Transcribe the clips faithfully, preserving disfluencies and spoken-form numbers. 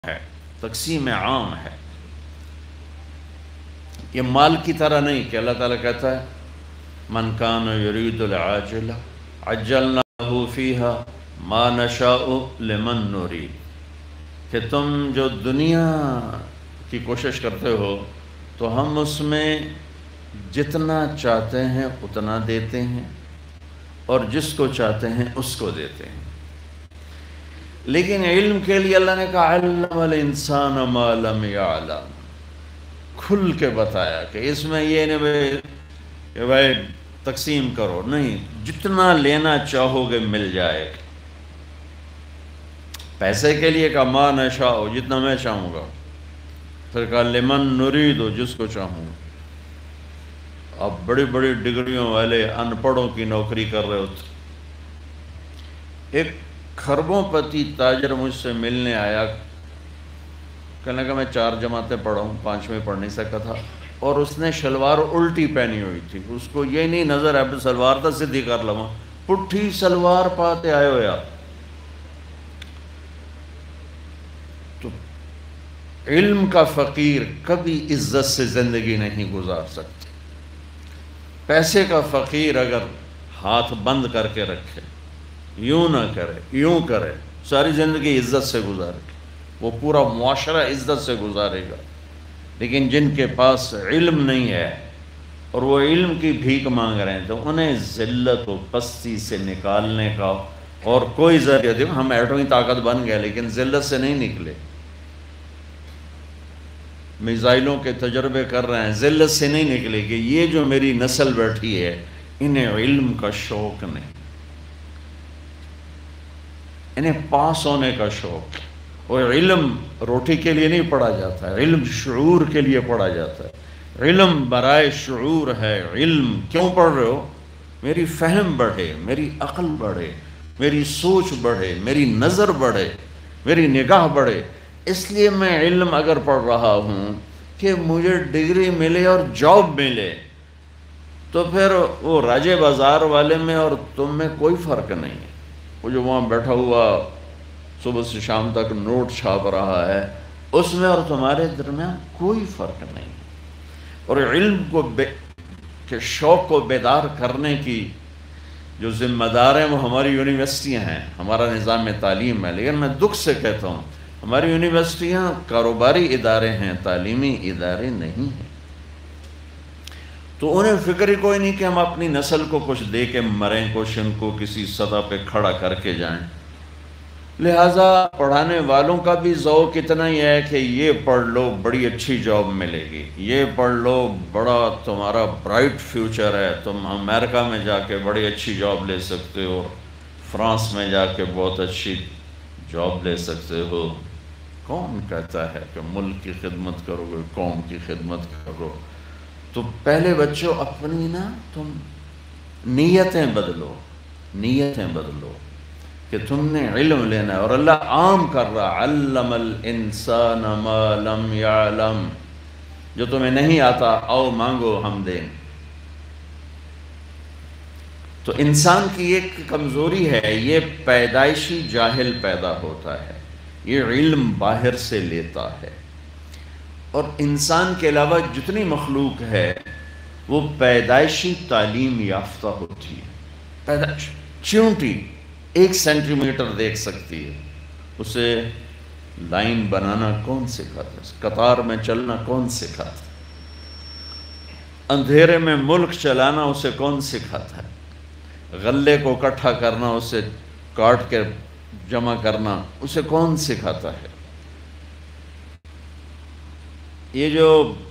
ہے، تقسیم عام ہے۔ یہ مال کی طرح نہیں کہ اللہ تعالیٰ کہتا ہے من کان یرید العاجلہ عجلنا لہ فیہا ما نشاء لمن نرید، کہ تم جو دنیا کی کوشش کرتے ہو تو ہم اس میں جتنا چاہتے ہیں اتنا دیتے ہیں اور جس کو چاہتے ہیں اس کو دیتے ہیں۔ لیکن علم کے لیے اللہ نے کہا علم الانسان ما لم یعلم، کھل کے بتایا کہ اس میں یہ نہیں کہ بھائی تقسیم کرو، نہیں، جتنا لینا چاہو گے مل جائے گا۔ پیسے کے لیے کہا ما نشاء، جتنا میں چاہوں گا، پھر کہا لمن نرید، جس کو چاہوں گا۔ اب بڑی بڑی ڈگریوں والے ان پڑھوں کی نوکری کر رہے ہوتے۔ ایک خربوں پتی تاجر مجھ سے ملنے آیا، کہنے لگا میں چار جماعتیں پڑھا ہوں، پانچویں پڑھ نہیں سکا تھا، اور اس نے شلوار الٹی پہنی ہوئی تھی، اس کو یہ نہیں نظر ہے سلوار تھا سدھی کر لوا، پٹھی سلوار پاتے آئے ہویا۔ تو علم کا فقیر کبھی عزت سے زندگی نہیں گزار سکتا۔ پیسے کا فقیر اگر ہاتھ بند کر کے رکھے، یوں نہ کرے یوں کرے، ساری زندگی عزت سے گزارے، وہ پورا معاشرہ عزت سے گزارے گا۔ لیکن جن کے پاس علم نہیں ہے اور وہ علم کی بھیک مانگ رہے ہیں، تو انہیں ذلت و پستی سے نکالنے کا اور کوئی ذریعہ دیکھو، ہم ایٹمی طاقت بن گئے لیکن ذلت سے نہیں نکلے۔ میزائلوں کے تجربے کر رہے ہیں، ذلت سے نہیں نکلے کہ یہ جو میری نسل بیٹھی ہے انہیں علم کا شوق نہیں، انہیں پاس ہونے کا شوق۔ اور علم روٹی کے لیے نہیں پڑھا جاتا ہے، علم شعور کے لیے پڑھا جاتا ہے۔ علم برائے شعور ہے۔ علم کیوں پڑھ رہے ہو؟ میری فہم بڑھے، میری عقل بڑھے، میری سوچ بڑھے، میری نظر بڑھے، میری نگاہ بڑھے۔ اس لیے میں علم اگر پڑھ رہا ہوں کہ مجھے ڈگری ملے اور جاب ملے، تو پھر وہ راجے بازار والے میں اور تم میں کوئی فرق نہیں ہے۔ وہ جو وہاں بیٹھا ہوا صبح سے شام تک نوٹ چھاپ رہا ہے، اس میں اور تمہارے درمیان کوئی فرق نہیں ہے۔ اور علم کو بے کہ شوق کو بیدار کرنے کی جو ذمہ دار ہیں وہ ہماری یونیورسٹیاں ہیں، ہمارا نظام تعلیم ہے۔ لیکن میں دکھ سے کہتا ہوں ہماری یونیورسٹیاں کاروباری ادارے ہیں، تعلیمی ادارے نہیں ہیں۔ تو انہیں فکر ہی کوئی نہیں کہ ہم اپنی نسل کو کچھ دے کے مریں، کچھ ان کو کسی سطح پہ کھڑا کر کے جائیں۔ لہٰذا پڑھانے والوں کا بھی ذوق اتنا ہی ہے کہ یہ پڑھ لو بڑی اچھی جاب ملے گی، یہ پڑھ لو بڑا تمہارا برائٹ فیوچر ہے، تم امریکہ میں جا کے بڑی اچھی جاب لے سکتے ہو، فرانس میں جا کے بہت اچھی جاب لے سکتے ہو۔ کون کہتا ہے کہ ملک کی خدمت کرو گے، قوم کی خدمت کرو؟ تو پہلے بچوں اپنی نا تم نیتیں بدلو، نیتیں بدلو کہ تم نے علم لینا ہے۔ اور اللہ عام کر رہا علم الانسان ما لم یعلم، جو تمہیں نہیں آتا آؤ مانگو ہم دیں۔ تو انسان کی ایک کمزوری ہے، یہ پیدائشی جاہل پیدا ہوتا ہے، یہ علم باہر سے لیتا ہے۔ اور انسان کے علاوہ جتنی مخلوق ہے وہ پیدائشی تعلیم یافتہ ہوتی ہے۔ پیدائش چیونٹی ایک سینٹی میٹر دیکھ سکتی ہے، اسے لائن بنانا کون سکھاتا ہے؟ قطار میں چلنا کون سکھاتا ہے؟ اندھیرے میں ملک چلانا اسے کون سکھاتا ہے؟ غلے کو اکٹھا کرنا، اسے کاٹ کے جمع کرنا اسے کون سکھاتا ہے؟ یہ جو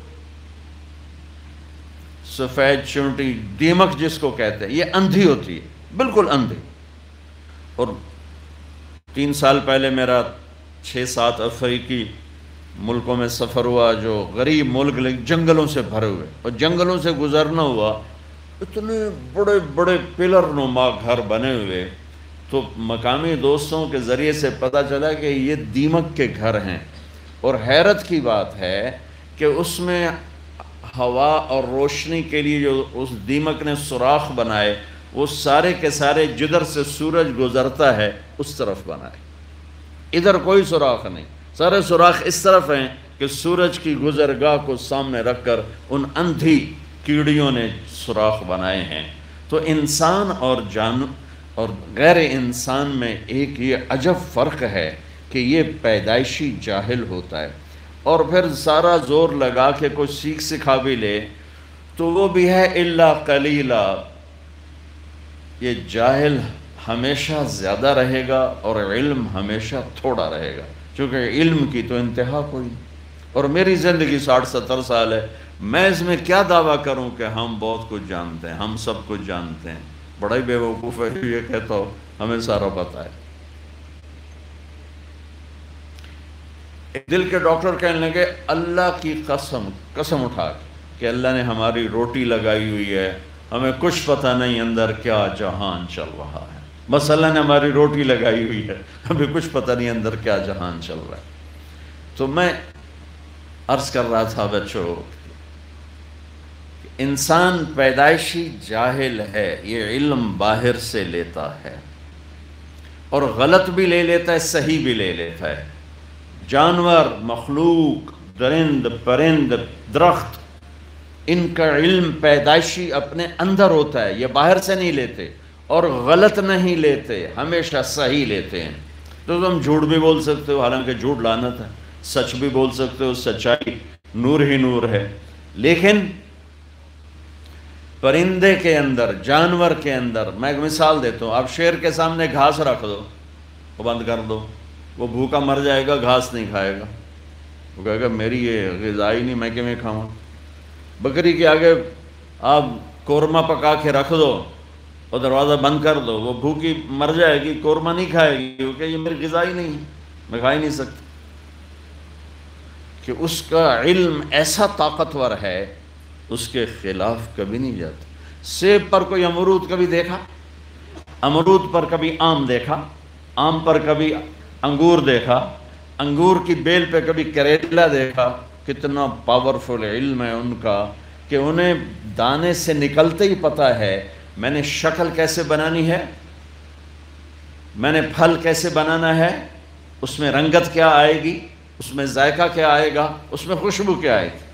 سفید چونٹی دیمک جس کو کہتے ہیں، یہ اندھی ہوتی ہے، بالکل اندھی۔ اور تین سال پہلے میرا چھ سات افریقی ملکوں میں سفر ہوا، جو غریب ملک جنگلوں سے بھرے ہوئے، اور جنگلوں سے گزرنا ہوا، اتنے بڑے بڑے پلر نما گھر بنے ہوئے۔ تو مقامی دوستوں کے ذریعے سے پتہ چلا کہ یہ دیمک کے گھر ہیں۔ اور حیرت کی بات ہے کہ اس میں ہوا اور روشنی کے لیے جو اس دیمک نے سوراخ بنائے، وہ سارے کے سارے جدھر سے سورج گزرتا ہے اس طرف بنائے، ادھر کوئی سوراخ نہیں، سارے سوراخ اس طرف ہیں کہ سورج کی گزرگاہ کو سامنے رکھ کر ان اندھی کیڑیوں نے سوراخ بنائے ہیں۔ تو انسان اور جان اور غیر انسان میں ایک یہ عجب فرق ہے کہ یہ پیدائشی جاہل ہوتا ہے، اور پھر سارا زور لگا کے کوئی سیکھ سکھا بھی لے تو وہ بھی ہے الا قلیلا۔ یہ جاہل ہمیشہ زیادہ رہے گا اور علم ہمیشہ تھوڑا رہے گا، چونکہ علم کی تو انتہا کوئی نہیں۔ اور میری زندگی ساٹھ ستر سال ہے، میں اس میں کیا دعویٰ کروں کہ ہم بہت کچھ جانتے ہیں، ہم سب کچھ جانتے ہیں۔ بڑا ہی بے وقوف ہے یہ کہتا ہو ہمیں سارا پتہ ہے۔ دل کے ڈاکٹر کہنے لگے اللہ کی قسم قسم اٹھا کہ اللہ نے ہماری روٹی لگائی ہوئی ہے، ہمیں کچھ پتہ نہیں اندر کیا جہان چل رہا ہے، بس اللہ نے ہماری روٹی لگائی ہوئی ہے، ہمیں کچھ پتہ نہیں اندر کیا جہان چل رہا ہے۔ تو میں عرض کر رہا تھا بچوں، انسان پیدائشی جاہل ہے، یہ علم باہر سے لیتا ہے اور غلط بھی لے لیتا ہے، صحیح بھی لے لیتا ہے۔ جانور، مخلوق، درند، پرند، درخت، ان کا علم پیدائشی اپنے اندر ہوتا ہے، یہ باہر سے نہیں لیتے اور غلط نہیں لیتے، ہمیشہ صحیح لیتے ہیں۔ تو تم جھوٹ بھی بول سکتے ہو، حالانکہ جھوٹ لعنت ہے، سچ بھی بول سکتے ہو، سچائی نور ہی نور ہے، لیکن پرندے کے اندر، جانور کے اندر، میں ایک مثال دیتا ہوں، آپ شیر کے سامنے گھاس رکھ دو، وہ بند کر دو، وہ بھوکا مر جائے گا، گھاس نہیں کھائے گا، وہ کہے گا میری یہ غذا ہی نہیں، میں کیوں کھاؤں۔ بکری کے آگے آپ قورمہ پکا کے رکھ دو اور دروازہ بند کر دو، وہ بھوکی مر جائے گی، قورمہ نہیں کھائے گی، کیونکہ یہ میری غذا ہی نہیں ہے، میں کھا ہی نہیں سکتا۔ کہ اس کا علم ایسا طاقتور ہے، اس کے خلاف کبھی نہیں جاتا۔ سیب پر کوئی امرود کبھی دیکھا؟ امرود پر کبھی آم دیکھا؟ آم پر کبھی انگور دیکھا؟ انگور کی بیل پہ کبھی کریلا دیکھا؟ کتنا پاورفل علم ہے ان کا کہ انہیں دانے سے نکلتے ہی پتہ ہے میں نے شکل کیسے بنانی ہے، میں نے پھل کیسے بنانا ہے، اس میں رنگت کیا آئے گی، اس میں ذائقہ کیا آئے گا، اس میں خوشبو کیا آئے گی۔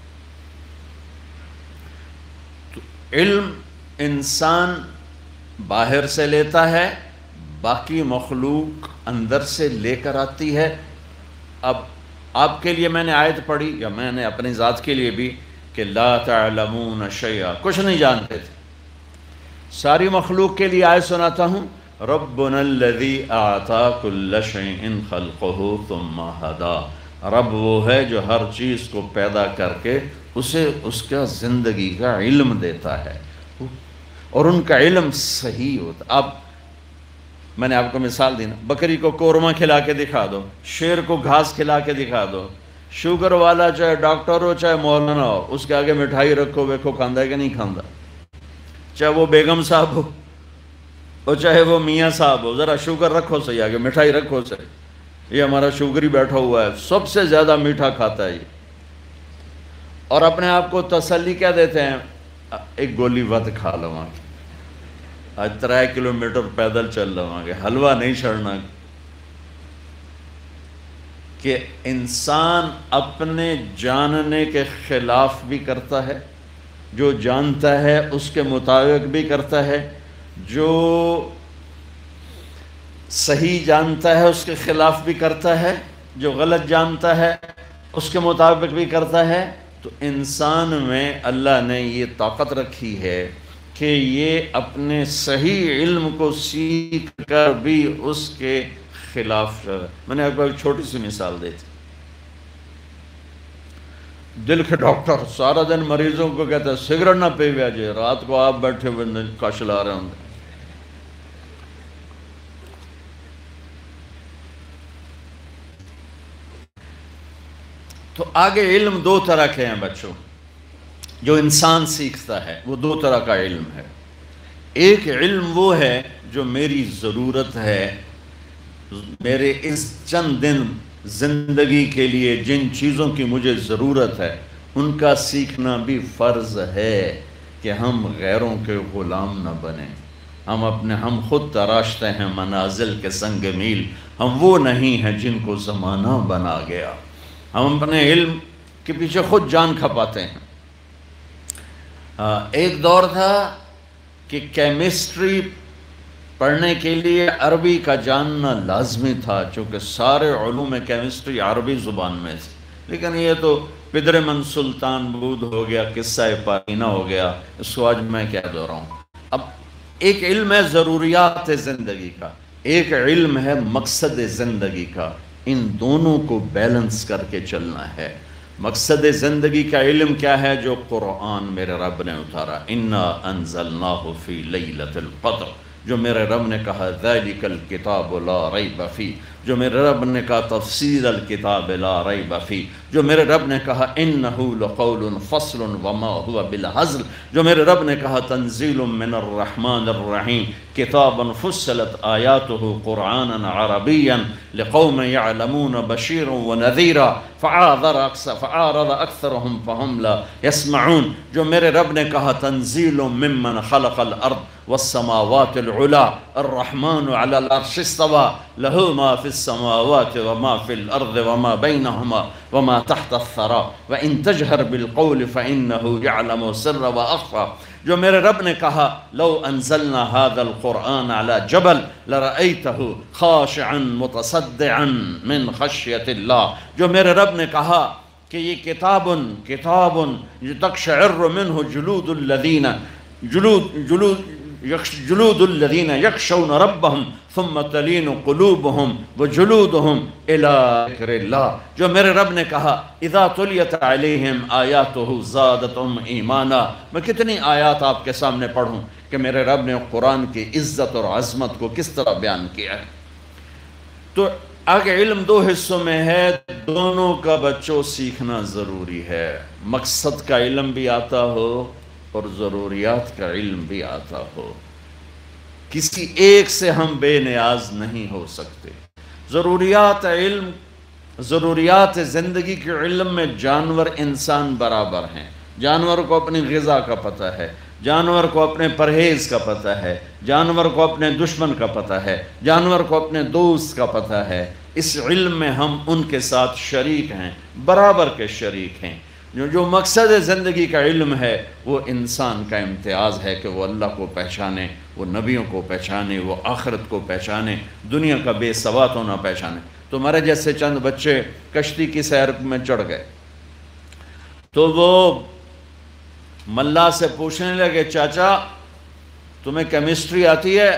تو علم انسان باہر سے لیتا ہے، باقی مخلوق اندر سے لے کر آتی ہے۔ اب آپ کے لیے میں نے آیت پڑھی، یا میں نے اپنی ذات کے لیے بھی، کہ لا تعلمون شیئا، کچھ نہیں جانتے تھے۔ ساری مخلوق کے لیے آیت سناتا ہوں، ربنا الذی اعطا کل شیء خلقہ ثم ہدا، رب وہ ہے جو ہر چیز کو پیدا کر کے اسے اس کا زندگی کا علم دیتا ہے، اور ان کا علم صحیح ہوتا۔ اب میں نے آپ کو مثال دی نا، بکری کو قورمہ کھلا کے دکھا دو، شیر کو گھاس کھلا کے دکھا دو، شوگر والا چاہے ڈاکٹر ہو چاہے مولانا ہو، اس کے آگے مٹھائی رکھو، دیکھو کھاندا ہے کہ نہیں کھاندا، چاہے وہ بیگم صاحب ہو اور چاہے وہ میاں صاحب ہو، ذرا شوگر رکھو صحیح، آگے مٹھائی رکھو صحیح، یہ ہمارا شوگر ہی بیٹھا ہوا ہے، سب سے زیادہ میٹھا کھاتا ہے یہ، اور اپنے آپ کو تسلی کیا دیتے ہیں، ایک گولی ود کھا لواں گے، آج ترائے کلو میٹر پیدل چل لواں گے، حلوہ نہیں چھڑنا۔ کہ انسان اپنے جاننے کے خلاف بھی کرتا ہے، جو جانتا ہے اس کے مطابق بھی کرتا ہے، جو صحیح جانتا ہے اس کے خلاف بھی کرتا ہے، جو غلط جانتا ہے اس کے مطابق بھی کرتا ہے۔ تو انسان میں اللہ نے یہ طاقت رکھی ہے کہ یہ اپنے صحیح علم کو سیکھ کر بھی اس کے خلاف۔ میں نے آپ کو ایک چھوٹی سی مثال دی تھی، دل کے ڈاکٹر سارا دن مریضوں کو کہتا ہے سگریٹ نہ پیویا جی، رات کو آپ بیٹھے ہوئے کش لا رہے ہوں گے۔ تو آگے علم دو طرح کے ہیں بچوں، جو انسان سیکھتا ہے وہ دو طرح کا علم ہے۔ ایک علم وہ ہے جو میری ضرورت ہے، میرے اس چند دن زندگی کے لیے جن چیزوں کی مجھے ضرورت ہے ان کا سیکھنا بھی فرض ہے کہ ہم غیروں کے غلام نہ بنیں۔ ہم اپنے ہم خود تراشتے ہیں منازل کے سنگ میل، ہم وہ نہیں ہیں جن کو زمانہ بنا گیا، ہم اپنے علم کے پیچھے خود جان کھپاتے ہیں۔ ایک دور تھا کہ کیمسٹری پڑھنے کے لیے عربی کا جاننا لازمی تھا، چونکہ سارے علوم کیمسٹری عربی زبان میں تھے، لیکن یہ تو پدر من سلطان بود ہو گیا، قصہ پارینہ ہو گیا، اس کو آج میں کہہ دو رہا ہوں۔ اب ایک علم ہے ضروریات زندگی کا، ایک علم ہے مقصد زندگی کا، ان دونوں کو بیلنس کر کے چلنا ہے۔ مقصد زندگی کا علم کیا ہے؟ جو قرآن میرے رب نے اتارا، اِنَّا أَنزَلْنَاهُ فِي لَيْلَةِ الْقَدْرِ، جو میرے رب نے کہا ذَلِكَ الْكِتَابُ لَا رَيْبَ فِيهِ، جو میرے رب نے کہا تفسیر الکتاب لا ریب فیہ، جو میرے رب نے کہا انہ لقول فصل وما هو بالہزل، جو میرے رب نے کہا تنزیل من الرحمن الرحیم کتابا فصلت آیاتہ قرآنا عربیا لقوم يعلمون بشیرا ونذیرا فعارض اکثرهم فهم لا يسمعون، جو میرے رب نے کہا تنزیل ممن خلق الارض والسماوات العلا الرحمن على العرش استوى له ما في السماوات وما في الأرض وما بينهما وما تحت الثرى وإن تجهر بالقول فإنه يعلم السر وأخفى، جو میرے رب نے کہا لو انزلنا هذا القرآن على جبل لرأيته خاشعا متصدعا من خشية الله، جو میرے رب نے کہا کہ یہ کتاب کتاب تقشعر منه جلود الذين جلود جلود جلود الذين يخشون ربهم ثم تلين قلوبهم وجلودهم الى ذکر اللہ، جو میرے رب نے کہا اذا تلیت علیہم آیاتہ زادتہم ایمانا۔ میں کتنی آیات آپ کے سامنے پڑھوں کہ میرے رب نے قرآن کی عزت اور عظمت کو کس طرح بیان کیا ہے۔ تو آگے علم دو حصوں میں ہے، دونوں کا بچوں سیکھنا ضروری ہے، مقصد کا علم بھی آتا ہو اور ضروریات کا علم بھی آتا ہو، کسی ایک سے ہم بے نیاز نہیں ہو سکتے۔ ضروریات علم ضروریات زندگی کے علم میں جانور انسان برابر ہیں، جانور کو اپنی غذا کا پتہ ہے، جانور کو اپنے پرہیز کا پتہ ہے، جانور کو اپنے دشمن کا پتہ ہے، جانور کو اپنے دوست کا پتہ ہے۔ اس علم میں ہم ان کے ساتھ شریک ہیں، برابر کے شریک ہیں۔ جو جو مقصد زندگی کا علم ہے وہ انسان کا امتیاز ہے کہ وہ اللہ کو پہچانے، وہ نبیوں کو پہچانے، وہ آخرت کو پہچانے، دنیا کا بے سواد ہونا پہچانے۔ تمہارے جیسے چند بچے کشتی کی سیر میں چڑھ گئے تو وہ ملا سے پوچھنے لگے چاچا تمہیں کیمسٹری آتی ہے؟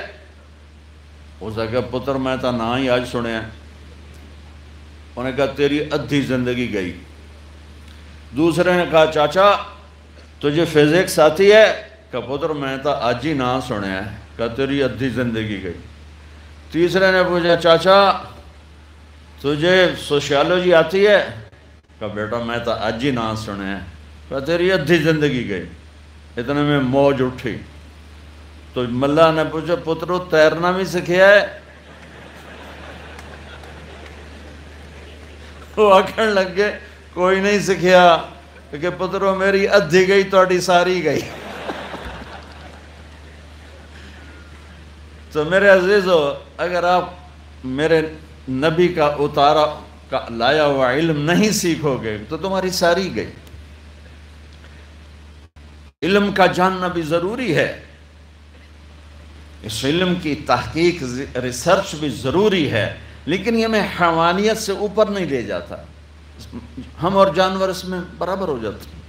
اس نے کہا پتر میں تو نہ ہی آج سنے ہیں۔ انہوں نے کہا تیری ادھی زندگی گئی۔ دوسرے نے کہا چاچا تجھے فزکس آتی ہے؟ کہا پتر میں تو آج ہی نہ سنے ہیں۔ کہا تیری ادھی زندگی گئی۔ تیسرے نے پوچھا چاچا تجھے سوشیالوجی آتی ہے؟ کہا بیٹا میں تو آج ہی نہ سنے ہیں۔ کہا تیری ادھی زندگی گئی۔ اتنے میں موج اٹھی تو ملا نے پوچھا پترو تیرنا بھی سکھیا ہے؟ وہ آکھن لگ گئے کوئی نہیں سکھیا کہ پترو میری ادھی گئی تہاڈی ساری گئی۔ تو میرے عزیزو اگر آپ میرے نبی کا اتارا کا لایا ہوا علم نہیں سیکھو گے تو تمہاری ساری گئی۔ علم کا جاننا بھی ضروری ہے، اس علم کی تحقیق ریسرچ بھی ضروری ہے، لیکن یہ میں حیوانیت سے اوپر نہیں لے جاتا، ہم اور جانور اس میں برابر ہو جاتے ہیں۔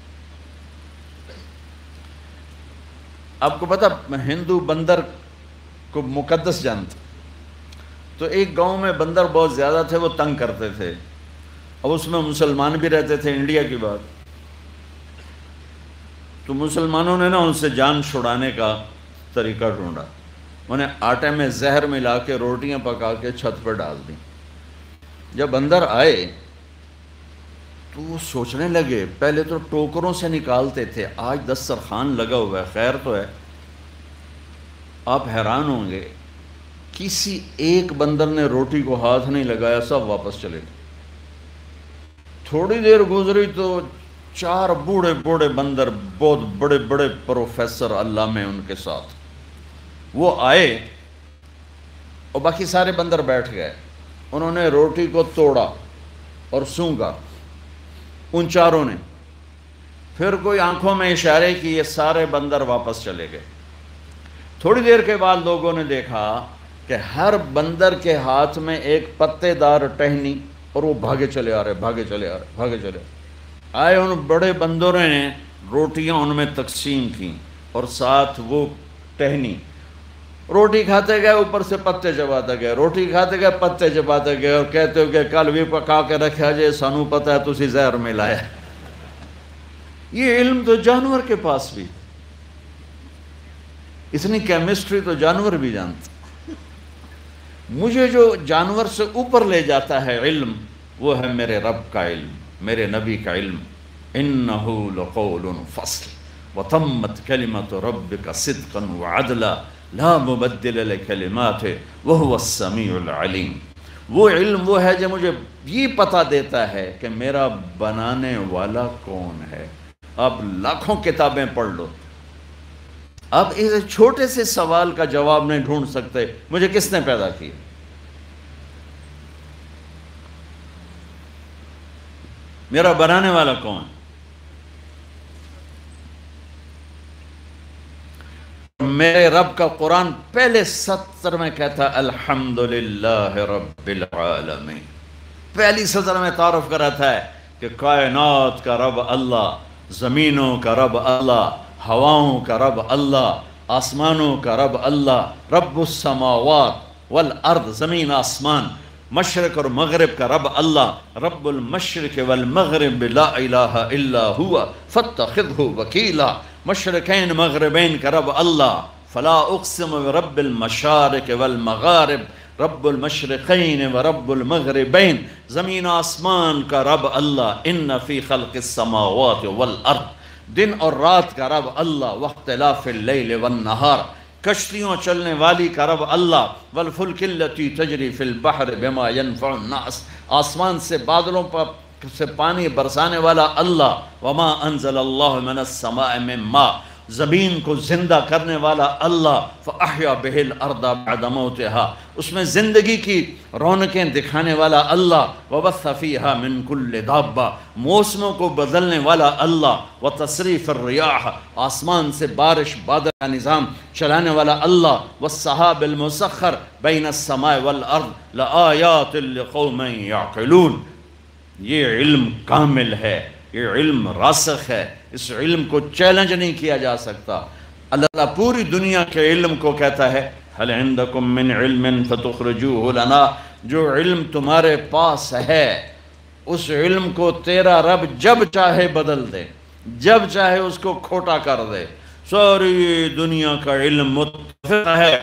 آپ کو پتا ہندو بندر کو مقدس جانتے، تو ایک گاؤں میں بندر بہت زیادہ تھے، وہ تنگ کرتے تھے، اور اس میں مسلمان بھی رہتے تھے، انڈیا کی بات۔ تو مسلمانوں نے نا ان سے جان چھڑانے کا طریقہ ڈھونڈا، انہیں آٹے میں زہر ملا کے روٹیاں پکا کے چھت پر ڈال دیں۔ جب بندر آئے تو وہ سوچنے لگے، پہلے تو ٹوکروں سے نکالتے تھے، آج دسترخوان لگا ہوا ہے، خیر تو ہے۔ آپ حیران ہوں گے کسی ایک بندر نے روٹی کو ہاتھ نہیں لگایا، سب واپس چلے گئے۔ تھوڑی دیر گزری تو چار بوڑھے بوڑھے بندر، بہت بڑے بڑے پروفیسر علامے ان کے ساتھ، وہ آئے اور باقی سارے بندر بیٹھ گئے، انہوں نے روٹی کو توڑا اور سونگا ان چاروں نے، پھر کوئی آنکھوں میں اشارے کی، یہ سارے بندر واپس چلے گئے۔ تھوڑی دیر کے بعد لوگوں نے دیکھا کہ ہر بندر کے ہاتھ میں ایک پتے دار ٹہنی، اور وہ بھاگے چلے آ رہے بھاگے چلے آ رہے بھاگے چلے آئے۔ ان بڑے بندروں نے روٹیاں ان میں تقسیم کی اور ساتھ وہ ٹہنی، روٹی کھاتے گئے، اوپر سے پتے چباتے گئے، روٹی کھاتے گئے، پتے چباتے گئے، اور کہتے ہو کہ کل بھی پکا کے رکھا جے، سانو پتہ ہے تسی زہر ملایا۔ یہ علم تو جانور کے پاس بھی، اتنی کیمسٹری تو جانور بھی جانتا۔ مجھے جو جانور سے اوپر لے جاتا ہے علم، وہ ہے میرے رب کا علم، میرے نبی کا علم۔ إِنَّهُ لَقَوْلٌ فَصْلٌ وَتَمَّتْ كَلِمَةُ رَبِّكَ صِدْقًا وَعَدْلًا لَا مُبَدِّلَ لِكَلِمَاتِهِ وَهُوَ السَّمِيعُ الْعَلِيمُ۔ وہ علم وہ ہے جو مجھے یہ پتہ دیتا ہے کہ میرا بنانے والا کون ہے۔ اب لاکھوں کتابیں پڑھ لو، اب اس چھوٹے سے سوال کا جواب نہیں ڈھونڈ سکتے، مجھے کس نے پیدا کیا؟ میرا بنانے والا کون؟ میرے رب کا قرآن پہلے سطر میں کہتا الحمدللہ رب العالمین، پہلی سطر میں تعارف کراتا ہے کہ کائنات کا رب اللہ، زمینوں کا رب اللہ، ہواؤں کا رب اللہ، آسمانوں کا رب اللہ، رب السماوات والارض، زمین آسمان، مشرق اور مغرب کا رب اللہ، رب المشرق والمغرب لا الہ الا ہوا فاتخذہ وکیلا، مشرقین مغربین کا رب اللہ، فلا اقسم برب المشارق والمغارب، رب المشرقین ورب المغربین، زمین آسمان کا رب اللہ، ان فی خلق السماوات والارض، دن اور رات کا رب اللہ، واختلاف اللیل والنہار، کشتیوں چلنے والی کا رب اللہ، والفلک التی تجری فی البحر بما ینفع الناس، آسمان سے بادلوں پر سے پانی برسانے والا اللہ، وما انزل اللہ من السماء من ماء، زمین کو زندہ کرنے والا اللہ، فاحیا بہ الارض بعد موتها، اس میں زندگی کی رونقیں دکھانے والا اللہ، وبث فیہا من کل دابہ، موسموں کو بدلنے والا اللہ، وتصریف الریاح، آسمان سے بارش بادل کا نظام چلانے والا اللہ، والسحاب المسخر بین السماء والارض لآیات لقوم یعقلون۔ یہ علم کامل ہے، یہ علم راسخ ہے، اس علم کو چیلنج نہیں کیا جا سکتا۔ اللہ پوری دنیا کے علم کو کہتا ہے هل عندکم من علم فتخرجوه لنا، جو علم تمہارے پاس ہے اس علم کو تیرا رب جب چاہے بدل دے، جب چاہے اس کو کھوٹا کر دے۔ ساری دنیا کا علم متفق ہے۔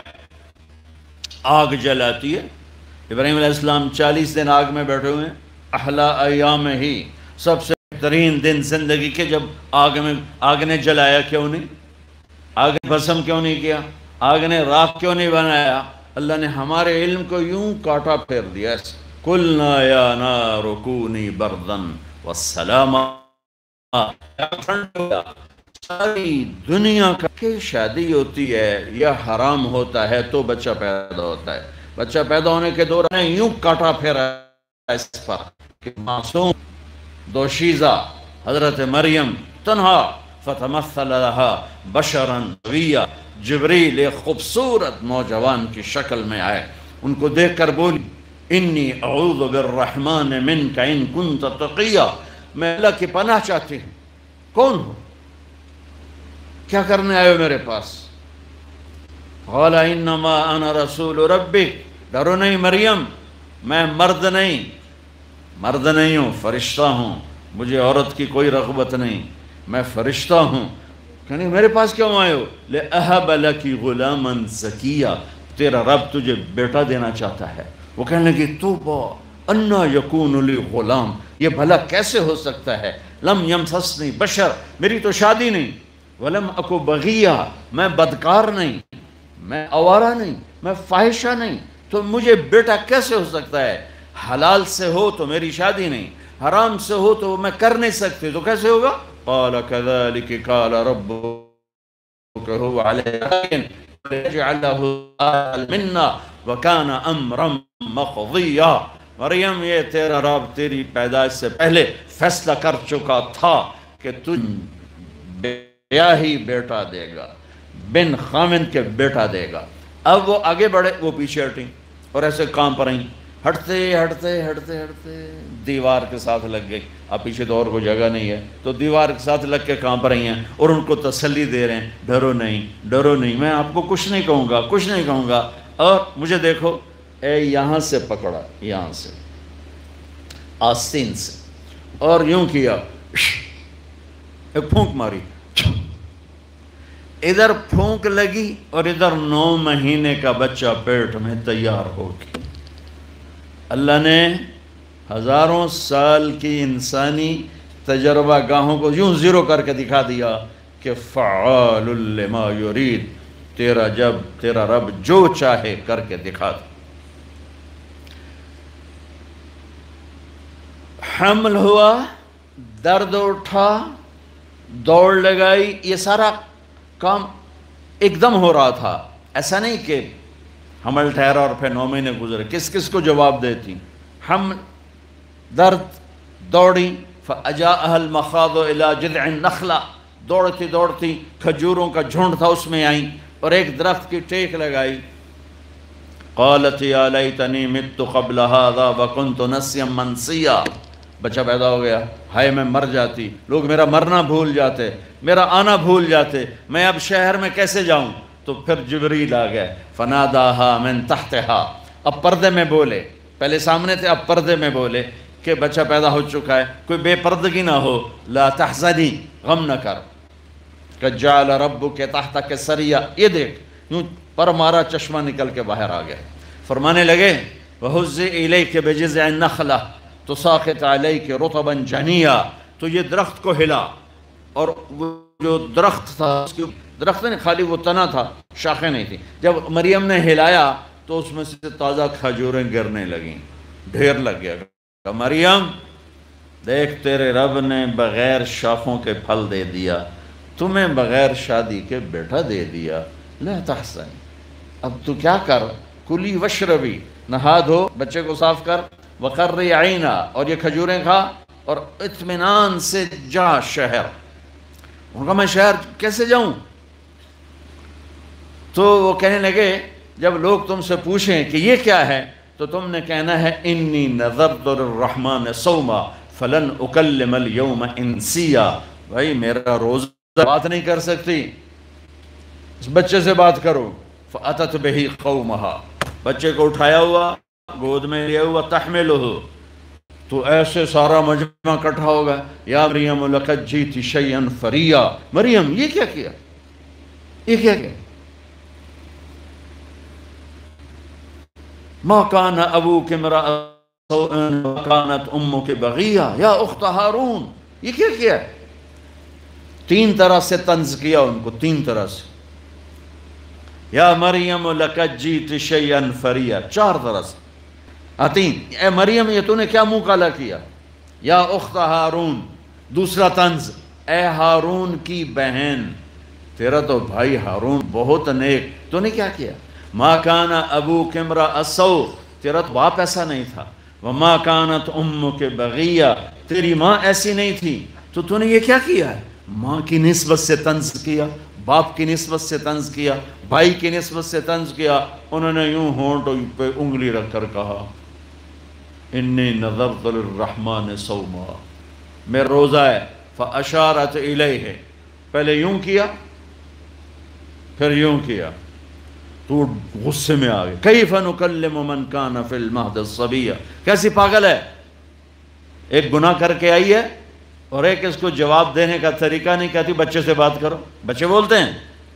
آگ جلاتی ہے، ابراہیم علیہ السلام چالیس دن آگ میں بیٹھے ہوئے ہیں، احلا ایام ہی، سب سے بہترین دن زندگی کے، جب آگ میں آگ نے جلایا کیوں نہیں؟ آگ نے بھسم کیوں نہیں کیا؟ آگ نے راکھ کیوں نہیں بنایا؟ اللہ نے ہمارے علم کو یوں کاٹا پھیر دیا، قُلْنَا يَا نَارُ كُونِي بَرْدًا وَالسَّلَامًا۔ ساری دنیا کا کہ شادی ہوتی ہے یا حرام ہوتا ہے تو بچہ پیدا ہوتا ہے، بچہ پیدا ہونے کے دوران یوں کاٹا پھیرا اس پر کہ معصوم دوشیزہ حضرت مریم تنہا فتمثل لها بشرا سویا، جبریل ایک خوبصورت نوجوان کی شکل میں آئے، ان کو دیکھ کر بولی انی اعوذ بالرحمن منک ان کنت تقیا، میں اللہ کی پناہ چاہتی ہوں۔ کون ہو؟ کیا کرنے آئے ہو میرے پاس؟ قال انما انا رسول ربک، ڈرو نہیں مریم، میں مرد نہیں مرد نہیں ہوں، فرشتہ ہوں، مجھے عورت کی کوئی رغبت نہیں، میں فرشتہ ہوں۔ کہنے میرے پاس کیوں آئے ہو؟ لِأَهَبَ لَكِ غُلَامًا زَكِيًّا، تیرا رب تجھے بیٹا دینا چاہتا ہے۔ وہ کہنے لگی توبہ اَنَّا يَكُونُ لِي غُلَام، یہ بھلا کیسے ہو سکتا ہے؟ لَمْ يَمْسَسْنِي بَشَرٌ، میری تو شادی نہیں، وَلَمْ أَكُ بَغِيًّا، میں بدکار نہیں، میں آوارہ نہیں، میں فاحشہ نہیں، تو مجھے بیٹا کیسے ہو سکتا ہے؟ حلال سے ہو تو میری شادی نہیں، حرام سے ہو تو میں کر نہیں سکتی، تو کیسے ہوگا؟ قال كذلك قال ربك هو علي، وَلِيَجْعَلَهُ مِنَّا وَكَانَ أَمْرًا مَقْضِيًّا، مریم یہ تیرا رب تیری پیدائش سے پہلے فیصلہ کر چکا تھا کہ تجھ بیاہی بیٹا دے گا، بن خامند کے بیٹا دے گا۔ اب وہ آگے بڑھے، وہ پیچھے ہٹیں اور ایسے کام پر آئیں، ہٹتے ہٹتے ہٹتے ہٹتے دیوار کے ساتھ لگ گئی۔ اب پیچھے تو اور کوئی جگہ نہیں ہے، تو دیوار کے ساتھ لگ کے کام پر آئی ہیں اور ان کو تسلی دے رہے ہیں، ڈرو نہیں ڈرو نہیں، میں آپ کو کچھ نہیں کہوں گا کچھ نہیں کہوں گا۔ اور مجھے دیکھو، اے یہاں سے پکڑا، یہاں سے آستین سے، اور یوں کیا، ایک پھونک ماری، ادھر پھونک لگی اور ادھر نو مہینے کا بچہ پیٹ میں تیار ہو گیا۔ اللہ نے ہزاروں سال کی انسانی تجربہ گاہوں کو یوں زیرو کر کے دکھا دیا کہ فعال لما یرید، تیرا جب تیرا رب جو چاہے کر کے دکھا دے۔ حمل ہوا، درد اٹھا، دوڑ لگائی، یہ سارا کام ایک دم ہو رہا تھا۔ ایسا نہیں کہ حمل ٹھہرا اور پھر نو مہینے گزرے، کس کس کو جواب دیتی؟ حمل، درد، دوڑی، فَأَجَاءَهَا الْمَخَاضُ إِلَى جِذْعِ النَّخْلَةِ، دوڑتی دوڑتی کھجوروں کا جھنڈ تھا اس میں آئیں اور ایک درخت کی ٹیک لگائی۔ قالت یا لیتنی مت قبل هذا وکنت نسیا منسیا، بچہ پیدا ہو گیا، ہائے میں مر جاتی، لوگ میرا مرنا بھول جاتے، میرا آنا بھول جاتے، میں اب شہر میں کیسے جاؤں؟ تو پھر جبریل آ گئے، فناداہا من تحتہا، اب پردے میں بولے، پہلے سامنے تھے اب پردے میں بولے کہ بچہ پیدا ہو چکا ہے، کوئی بے پردگی نہ ہو، لا تحزنی، غم نہ کر، قد جعل ربک تحتک سریا، یہ دیکھ یوں پر مارا چشمہ نکل کے باہر آ گئے، فرمانے لگے وَهُزِّ إِلَيْكَ بِجِذْعِ النَّخْلَةِ تُسَاقِطْ عَلَيْكَ رُطَبًا جَنِيًّا، تو یہ درخت کو ہلا، اور وہ جو درخت تھا، اس کی درخت نہیں خالی وہ تنا تھا، شاخیں نہیں تھی، جب مریم نے ہلایا تو اس میں سے تازہ کھجوریں گرنے لگیں، ڈھیر لگ گیا۔ مریم دیکھ تیرے رب نے بغیر شاخوں کے پھل دے دیا، تمہیں بغیر شادی کے بیٹا دے دیا، لا تحزن، اب تو کیا کر، کلی وشربی، نہا دھو، بچے کو صاف کر، وقرری عینا، اور یہ کھجوریں کھا، اور اطمینان سے جا شہر۔ ان کا میں شہر کیسے جاؤں؟ تو وہ کہنے لگے جب لوگ تم سے پوچھیں کہ یہ کیا ہے تو تم نے کہنا ہے انی نذرت للرحمن صوما فلن اکلم اليوم انسیا، بھائی میرا روزہ بات نہیں کر سکتی، اس بچے سے بات کرو۔ فاتت بہ قومہا، بچے کو اٹھایا ہوا، گود میں لیا ہوا، تحملہ، تو ایسے سارا مجمع اکٹھا ہوگا، یا مریم لقد جیت شیئا فریا، مریم یہ کیا کیا، یہ کیا کیا، ما کان ابوک امرأ سوء وکانت امک بغیہ یا اخت ہارون، یہ کیا کیا، تین طرح سے طنز کیا ان کو، تین طرح سے، یا مریم لقد جیت شیئا فریا، چار طرح سے آتین، اے مریم یہ تو نے کیا منہ کالا کیا، یا اخت ہارون، دوسرا طنز، اے ہارون کی بہن، تیرا تو بھائی ہارون بہت نیک، تو نے کیا کیا، ما کان ابوک امرأ سوء، تیرا تو باپ ایسا نہیں تھا، وما کانت امک بغیہ، تیری ماں ایسی نہیں تھی، تو تو نے یہ کیا کیا ہے، ماں کی نسبت سے طنز کیا، باپ کی نسبت سے طنز کیا، بھائی کی نسبت سے طنز کیا۔ انہوں نے یوں ہونٹ پہ انگلی رکھ کر کہا انی نذرت للرحمن صوما، میں روزہ ہے، فاشارت الیہ، پہلے یوں کیا پھر یوں کیا، تو غصے میں آ گئے، کیف نکلم من کان فی المہد صبیا، کیسی پاگل ہے، ایک گناہ کر کے آئی ہے اور ایک اس کو جواب دینے کا طریقہ نہیں، کہتی بچے سے بات کرو، بچے بولتے ہیں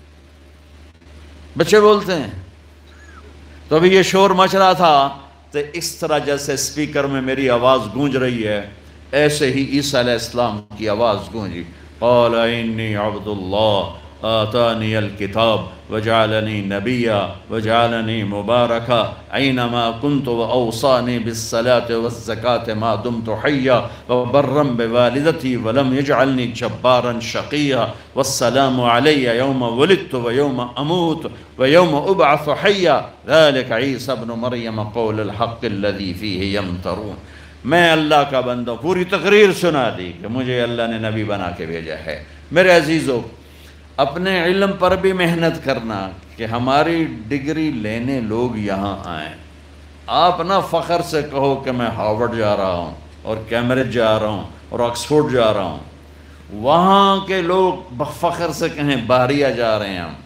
بچے بولتے ہیں تو ابھی یہ شور مچ رہا تھا، تو اس طرح جیسے سپیکر میں میری آواز گونج رہی ہے ایسے ہی عیسیٰ علیہ السلام کی آواز گونجی، قال انی عبد اللہ आतानी अल किताब वजालनी नबिया वजालनी मुबारका ऐनमा कुन्तु व औसानी बिस्सलाति वज़्ज़काति मा दुम्तु हय्या व बर्रम बिवालिदती व लम यजअलनी जब्बारन शक़िया वस्सलामु अलैया यौम वुलिदतु व यौम अमूतु व यौम उबअसु हय्या ज़ालिका ईसा इब्नु मरियम क़ौलुल हक़्क़िल्लज़ी फ़ीहि यमतरून। मैं अल्लाह का बंदा, पूरी तकरीर सुना दी कि मुझे अल्लाह ने नबी बना के भेजा है। मेरे अजीज़ों, अपने इल्म पर भी मेहनत करना कि हमारी डिग्री लेने लोग यहाँ आएँ। आप ना फ़ख्र से कहो कि मैं हार्वर्ड जा रहा हूँ और कैम्ब्रिज जा रहा हूँ और ऑक्सफोर्ड जा रहा हूँ। वहाँ के लोग फ़ख्र से कहें बहरिया जा रहे हैं हम।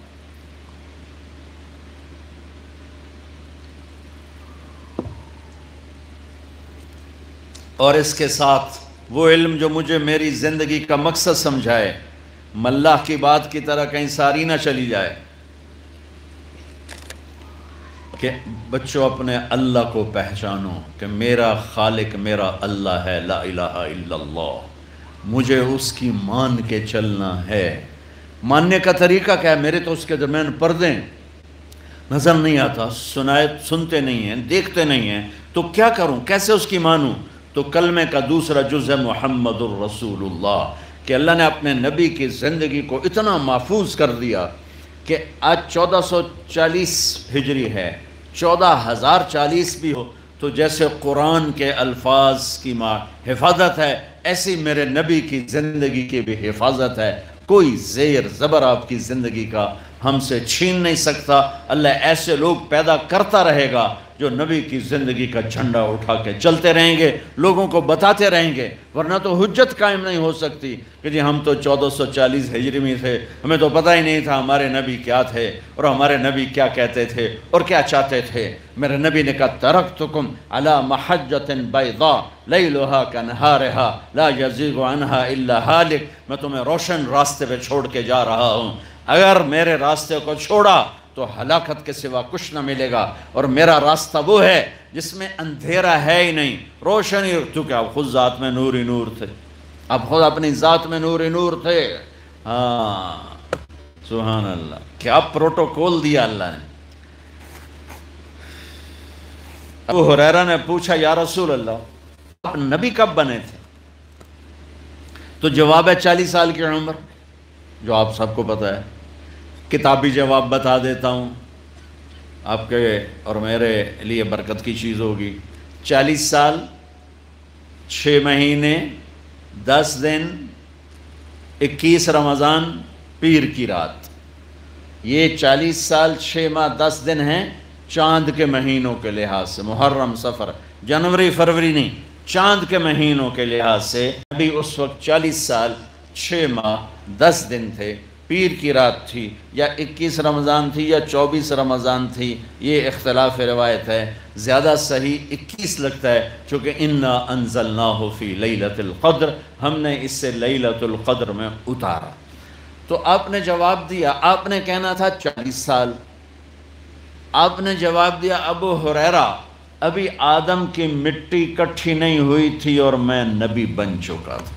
और इसके साथ वो इल्म जो मुझे मेरी ज़िंदगी का मकसद समझाए, मल्लाह की बात की तरह कहीं सारी ना चली जाए कि बच्चों अपने अल्लाह को पहचानो कि मेरा खालिक मेरा अल्लाह है, ला इलाहा इल्लल्लाह, मुझे उसकी मान के चलना है। मानने का तरीका क्या है? मेरे तो उसके दरमियान पर्दे नज़र नहीं आता, सुनाए सुनते नहीं हैं, देखते नहीं हैं, तो क्या करूं, कैसे उसकी मानूं? तो कलमे का दूसरा जुज़ है मुहम्मदुर रसूलुल्लाह, कि अल्लाह ने अपने नबी की ज़िंदगी को इतना महफूज कर दिया कि आज चौदह सौ चालीस हिजरी है, चौदह हज़ार चालीस भी हो तो जैसे कुरान के अल्फाज की माँ हिफाजत है, ऐसी मेरे नबी की ज़िंदगी की भी हिफाजत है। कोई ज़ेर ज़बर आपकी ज़िंदगी का हमसे छीन नहीं सकता। अल्लाह ऐसे लोग पैदा करता रहेगा जो नबी की ज़िंदगी का झंडा उठा के चलते रहेंगे, लोगों को बताते रहेंगे, वरना तो हुज्जत कायम नहीं हो सकती कि जी हम तो चौदह सौ चालीस हिजरी में थे, हमें तो पता ही नहीं था हमारे नबी क्या थे और हमारे नबी क्या कहते थे और क्या चाहते थे। मेरे नबी ने कहा तरक्तुकुम अला महज्जतिन बैदा लैलुहा कनहारिहा ला यज़ीगु अन्हा इल्ला हालिक, मैं तुम्हें रोशन रास्ते पे छोड़ के जा रहा हूँ, अगर मेरे रास्ते को छोड़ा तो हलाकत के सिवा कुछ न मिलेगा। और मेरा रास्ता वो है जिसमें अंधेरा है ही नहीं, रोशनी, चूँकि आप खुद ज़ात में नूर ही नूर थे, आप खुद अपनी ज़ात में नूर ही नूर थे। हाँ सुभान अल्लाह, क्या प्रोटोकॉल दिया अल्लाह ने। अबू हुरैरा ने पूछा या रसूल अल्लाह आप नबी कब बने थे? तो जवाब है चालीस साल की उम्र, जो आप सबको पता है। किताबी जवाब बता देता हूँ आपके और मेरे लिए बरकत की चीज़ होगी। चालीस साल छः महीने दस दिन इक्कीस रमज़ान पीर की रात, ये चालीस साल छः माह दस दिन हैं चाँद के महीनों के लिहाज से। मुहर्रम सफ़र जनवरी फरवरी नहीं, चाँद के महीनों के लिहाज से अभी उस वक्त चालीस साल छः माह दस दिन थे। पीर की रात थी या इक्कीस रमज़ान थी या चौबीस रमज़ान थी, ये इख्तलाफ रिवायत है। ज़्यादा सही इक्कीस लगता है, चूँकि इन्ना अंज़लनाहु फ़ी लैलतिल क़द्र, हमने इससे लैलतुल क़द्र में उतारा। तो आपने जवाब दिया, आपने कहना था चालीस साल, आपने जवाब दिया अबू हुरैरा अभी आदम की मिट्टी इकट्ठी नहीं हुई थी और मैं नबी बन चुका था।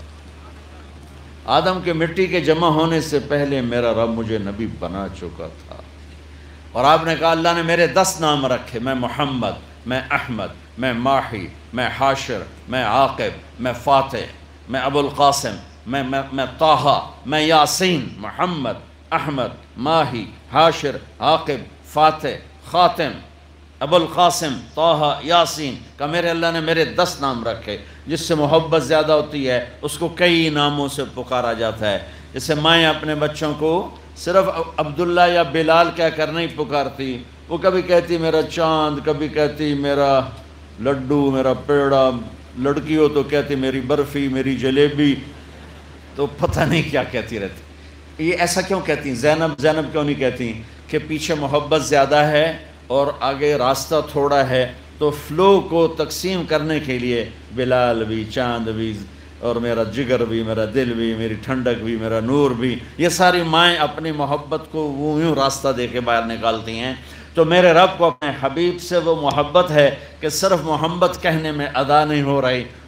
आदम के मिट्टी के जमा होने से पहले मेरा रब मुझे नबी बना चुका था। और आपने कहा अल्लाह ने मेरे दस नाम रखे, मैं मोहम्मद, मैं अहमद, मैं माही, मैं हाशिर, मैं आकिब, मैं फ़ातिह, मैं अबुल क़ासिम, मैं मैं मैं ताहा, मैं यासीन। मोहम्मद, अहमद, माही, हाशिर, आकिब, फ़ातिह, ख़ातिम, अबुल क़ासिम, ताहा, यासीन का मेरे अल्लाह ने मेरे दस नाम रखे। जिससे मोहब्बत ज़्यादा होती है उसको कई नामों से पुकारा जाता है। जैसे माएँ अपने बच्चों को सिर्फ अब्दुल्ला या बिलाल क्या कर नहीं पुकारती, वो कभी कहती मेरा चाँद, कभी कहती मेरा लड्डू, मेरा पेड़ा, लड़की हो तो कहती मेरी बर्फ़ी, मेरी जलेबी, तो पता नहीं क्या कहती रहती। ये ऐसा क्यों कहती हैं? ज़ैनब ज़ैनब क्यों नहीं कहती? कि पीछे मोहब्बत ज़्यादा है और आगे रास्ता थोड़ा है, तो फ़्लो को तकसीम करने के लिए बिलाल भी, चाँद भी, और मेरा जिगर भी, मेरा दिल भी, मेरी ठंडक भी, मेरा नूर भी, ये सारी माएँ अपनी मोहब्बत को वो यूँ रास्ता दे के बाहर निकालती हैं। तो मेरे रब को अपने हबीब से वो मोहब्बत है कि सिर्फ मोहब्बत कहने में अदा नहीं हो रही,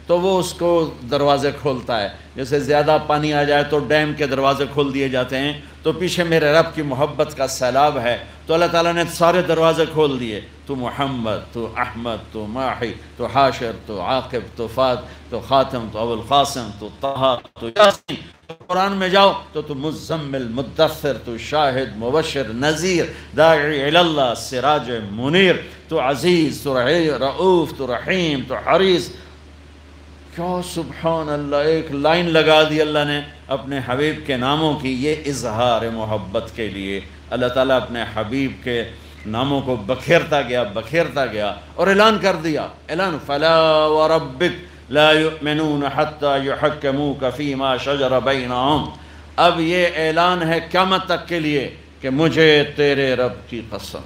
تو وہ اس کو دروازے کھولتا ہے. جیسے زیادہ پانی آ جائے تو ڈیم کے دروازے کھول دیے جاتے ہیں. تو پیچھے میرے رب کی محبت کا سیلاب ہے تو اللہ تعالیٰ نے سارے دروازے کھول دیے. تو محمد، تو احمد، تو ماحی، تو حاشر، تو عاقب، تو فات، تو خاتم، تو ابو القاسم، تو طہ، تو یاسین. تو قرآن میں جاؤ تو تو مزمل، مدثر، تو شاہد، مبشر، نذیر، داعی اللہ، سراج منیر، تو عزیز، تو رعوف، تو رحیم، تو حریص. کیا سبحان اللہ، ایک لائن لگا دی اللہ نے اپنے حبیب کے ناموں کی. یہ اظہار محبت کے لیے اللہ تعالیٰ اپنے حبیب کے ناموں کو بکھیرتا گیا بکھیرتا گیا اور اعلان کر دیا. اعلان فلا وربک لا یؤمنون حتی یحکموک فیما شجر بینہم. اب یہ اعلان ہے قیامت تک کے لیے کہ مجھے تیرے رب کی قسم.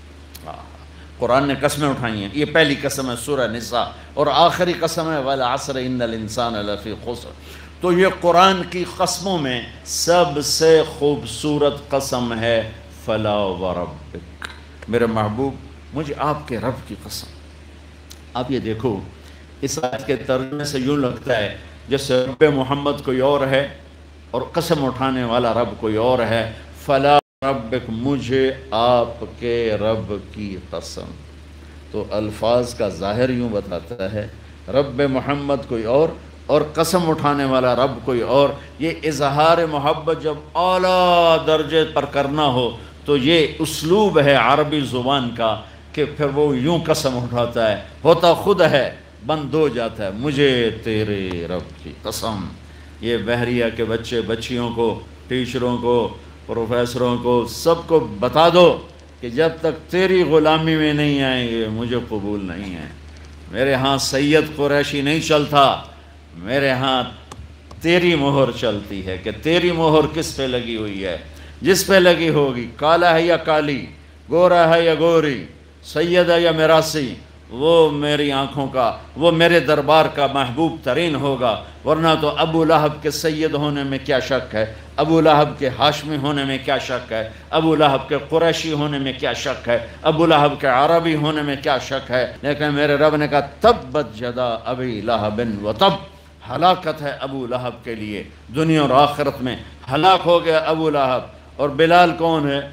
قرآن نے قسمیں اٹھائی ہیں. یہ پہلی قسم ہے سورہ نساء اور آخری قسم ہے والعصر ان الانسان لفی خسر. تو یہ قرآن کی قسموں میں سب سے خوبصورت قسم ہے فلا وربک. میرے محبوب مجھے آپ کے رب کی قسم. آپ یہ دیکھو اس آیت کے ترجمے سے یوں لگتا ہے جیسے رب محمد کوئی اور ہے اور قسم اٹھانے والا رب کوئی اور ہے. فلا ربک، مجھے آپ کے رب کی قسم. تو الفاظ کا ظاہر یوں بتاتا ہے رب محمد کوئی اور اور قسم اٹھانے والا رب کوئی اور. یہ اظہار محبت جب اعلیٰ درجے پر کرنا ہو تو یہ اسلوب ہے عربی زبان کا کہ پھر وہ یوں قسم اٹھاتا ہے، ہوتا خود ہے بند ہو جاتا ہے مجھے تیرے رب کی قسم. یہ بحریہ کے بچے بچیوں کو، ٹیچروں کو، پروفیسروں کو، سب کو بتا دو کہ جب تک تیری غلامی میں نہیں آئیں گے مجھے قبول نہیں ہے. میرے ہاں سید قریشی نہیں چلتا، میرے ہاں تیری مہر چلتی ہے. کہ تیری مہر کس پہ لگی ہوئی ہے؟ جس پہ لگی ہوگی، کالا ہے یا کالی، گورا ہے یا گوری، سید ہے یا میراثی، وہ میری آنکھوں کا، وہ میرے دربار کا محبوب ترین ہوگا. ورنہ تو ابو لہب کے سید ہونے میں کیا شک ہے، ابو لہب کے ہاشمی ہونے میں کیا شک ہے، ابو لہب کے قریشی ہونے میں کیا شک ہے، ابو لہب کے عربی ہونے میں کیا شک ہے. لیکن میرے رب نے کہا تبت جدا ابی لہب و تب. ہلاکت ہے ابو لہب کے لیے، دنیا اور آخرت میں ہلاک ہو گیا ابو لہب. اور بلال کون ہے؟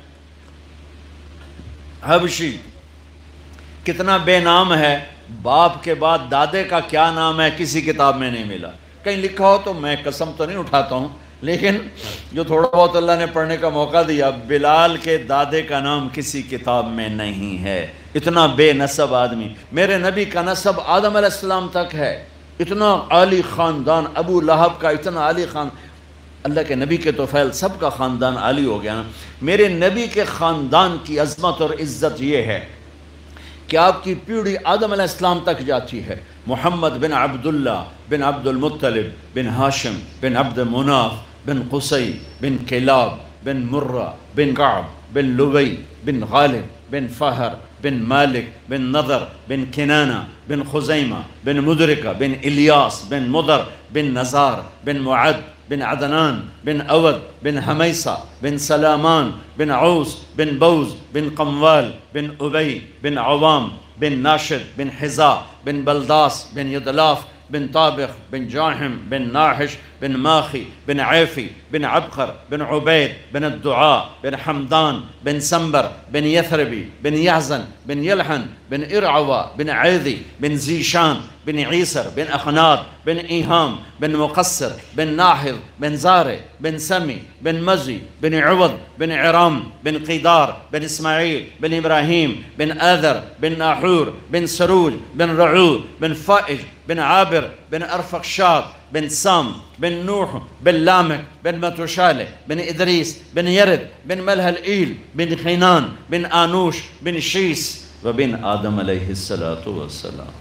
حبشی. کتنا بے نام ہے. باپ کے بعد دادے کا کیا نام ہے کسی کتاب میں نہیں ملا. کہیں لکھا ہو تو میں قسم تو نہیں اٹھاتا ہوں، لیکن جو تھوڑا بہت اللہ نے پڑھنے کا موقع دیا، بلال کے دادے کا نام کسی کتاب میں نہیں ہے. اتنا بے نسب آدمی. میرے نبی کا نسب آدم علیہ السلام تک ہے. اتنا عالی خاندان ابو لہب کا، اتنا عالی خان. اللہ کے نبی کے تو فعل سب کا خاندان عالی ہو گیا نا. میرے نبی کے خاندان کی عظمت اور عزت یہ ہے کہ آپ کی پیڑھی آدم علیہ السلام تک جاتی ہے. محمد بن عبداللہ بن عبد المطلب بن ہاشم بن عبد مناف بن قصی بن کلاب بن مرہ بن کعب بن لبی بن غالب بن فہر بن مالک بن نضر بن کنانہ بن خزیمہ بن مدرکہ بن الیاس بن مضر بن نزار بن معد بن عدنان بن اود بن حمیسہ بن سلامان بن عوس بن بوز بن قموال بن ابی بن عوام بن ناشد بن حزا بن بلداس بن یدلاف بن طابخ بن جاحم بن ناحش بن ماخی بن عیفی بن عبقر بن عبید بن الدعاء بن حمدان بن سنبر بن یثربی بن یحزن بن یلحن بن ارعوا بن عیدی بن زیشان بن عیسر بن اخنات بن ایہام بن مقصر بن ناحر بن زارع بن سمی بن مزی بن عوض بن عرام بن قیدار بن اسماعیل بن ابراہیم بن آذر بن ناحور بن سروج بن رعود بن فائج بن عابر بن ارفقشاد بن سام بن نوح بن لامك بن متوشالة بن إدريس بن يرد بن ملها الإيل بن خينان بن آنوش بن شيس وبن آدم عليه الصلاة والسلام.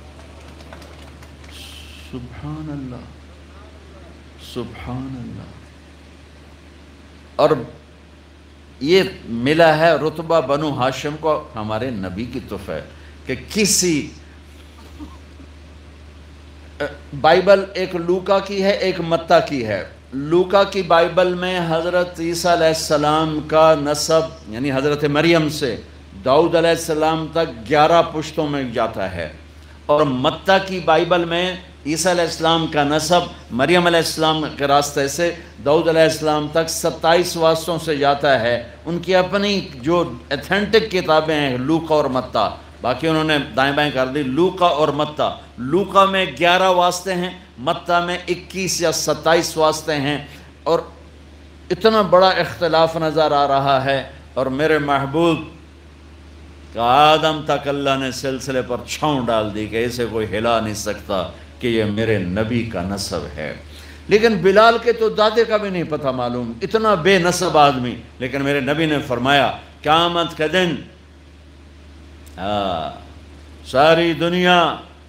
سبحان اللہ سبحان اللہ. اور یہ ملا ہے رتبہ بنو ہاشم کو ہمارے نبی کی طرف کہ کسی بائبل ایک لوکا کی ہے ایک متی کی ہے. لوکا کی بائبل میں حضرت عیسیٰ علیہ السلام کا نسب یعنی حضرت مریم سے داؤد علیہ السلام تک گیارہ پشتوں میں جاتا ہے، اور متی کی بائبل میں عیسیٰ علیہ السلام کا نسب مریم علیہ السلام کے راستے سے داؤد علیہ السلام تک ستائیس واسطوں سے جاتا ہے. ان کی اپنی جو ایتھینٹک کتابیں ہیں لوقا اور متی، باقی انہوں نے دائیں بائیں کر دی. لوقا اور متی، لوقا میں گیارہ واسطے ہیں، متی میں اکیس یا ستائیس واسطے ہیں، اور اتنا بڑا اختلاف نظر آ رہا ہے. اور میرے محبوب کہ آدم تک اللہ نے سلسلے پر چھاؤں ڈال دی کہ اسے کوئی ہلا نہیں سکتا کہ یہ میرے نبی کا نسب ہے. لیکن بلال کے تو دادے کا بھی نہیں پتہ معلوم، اتنا بے نسب آدمی. لیکن میرے نبی نے فرمایا قیامت کے دن ساری دنیا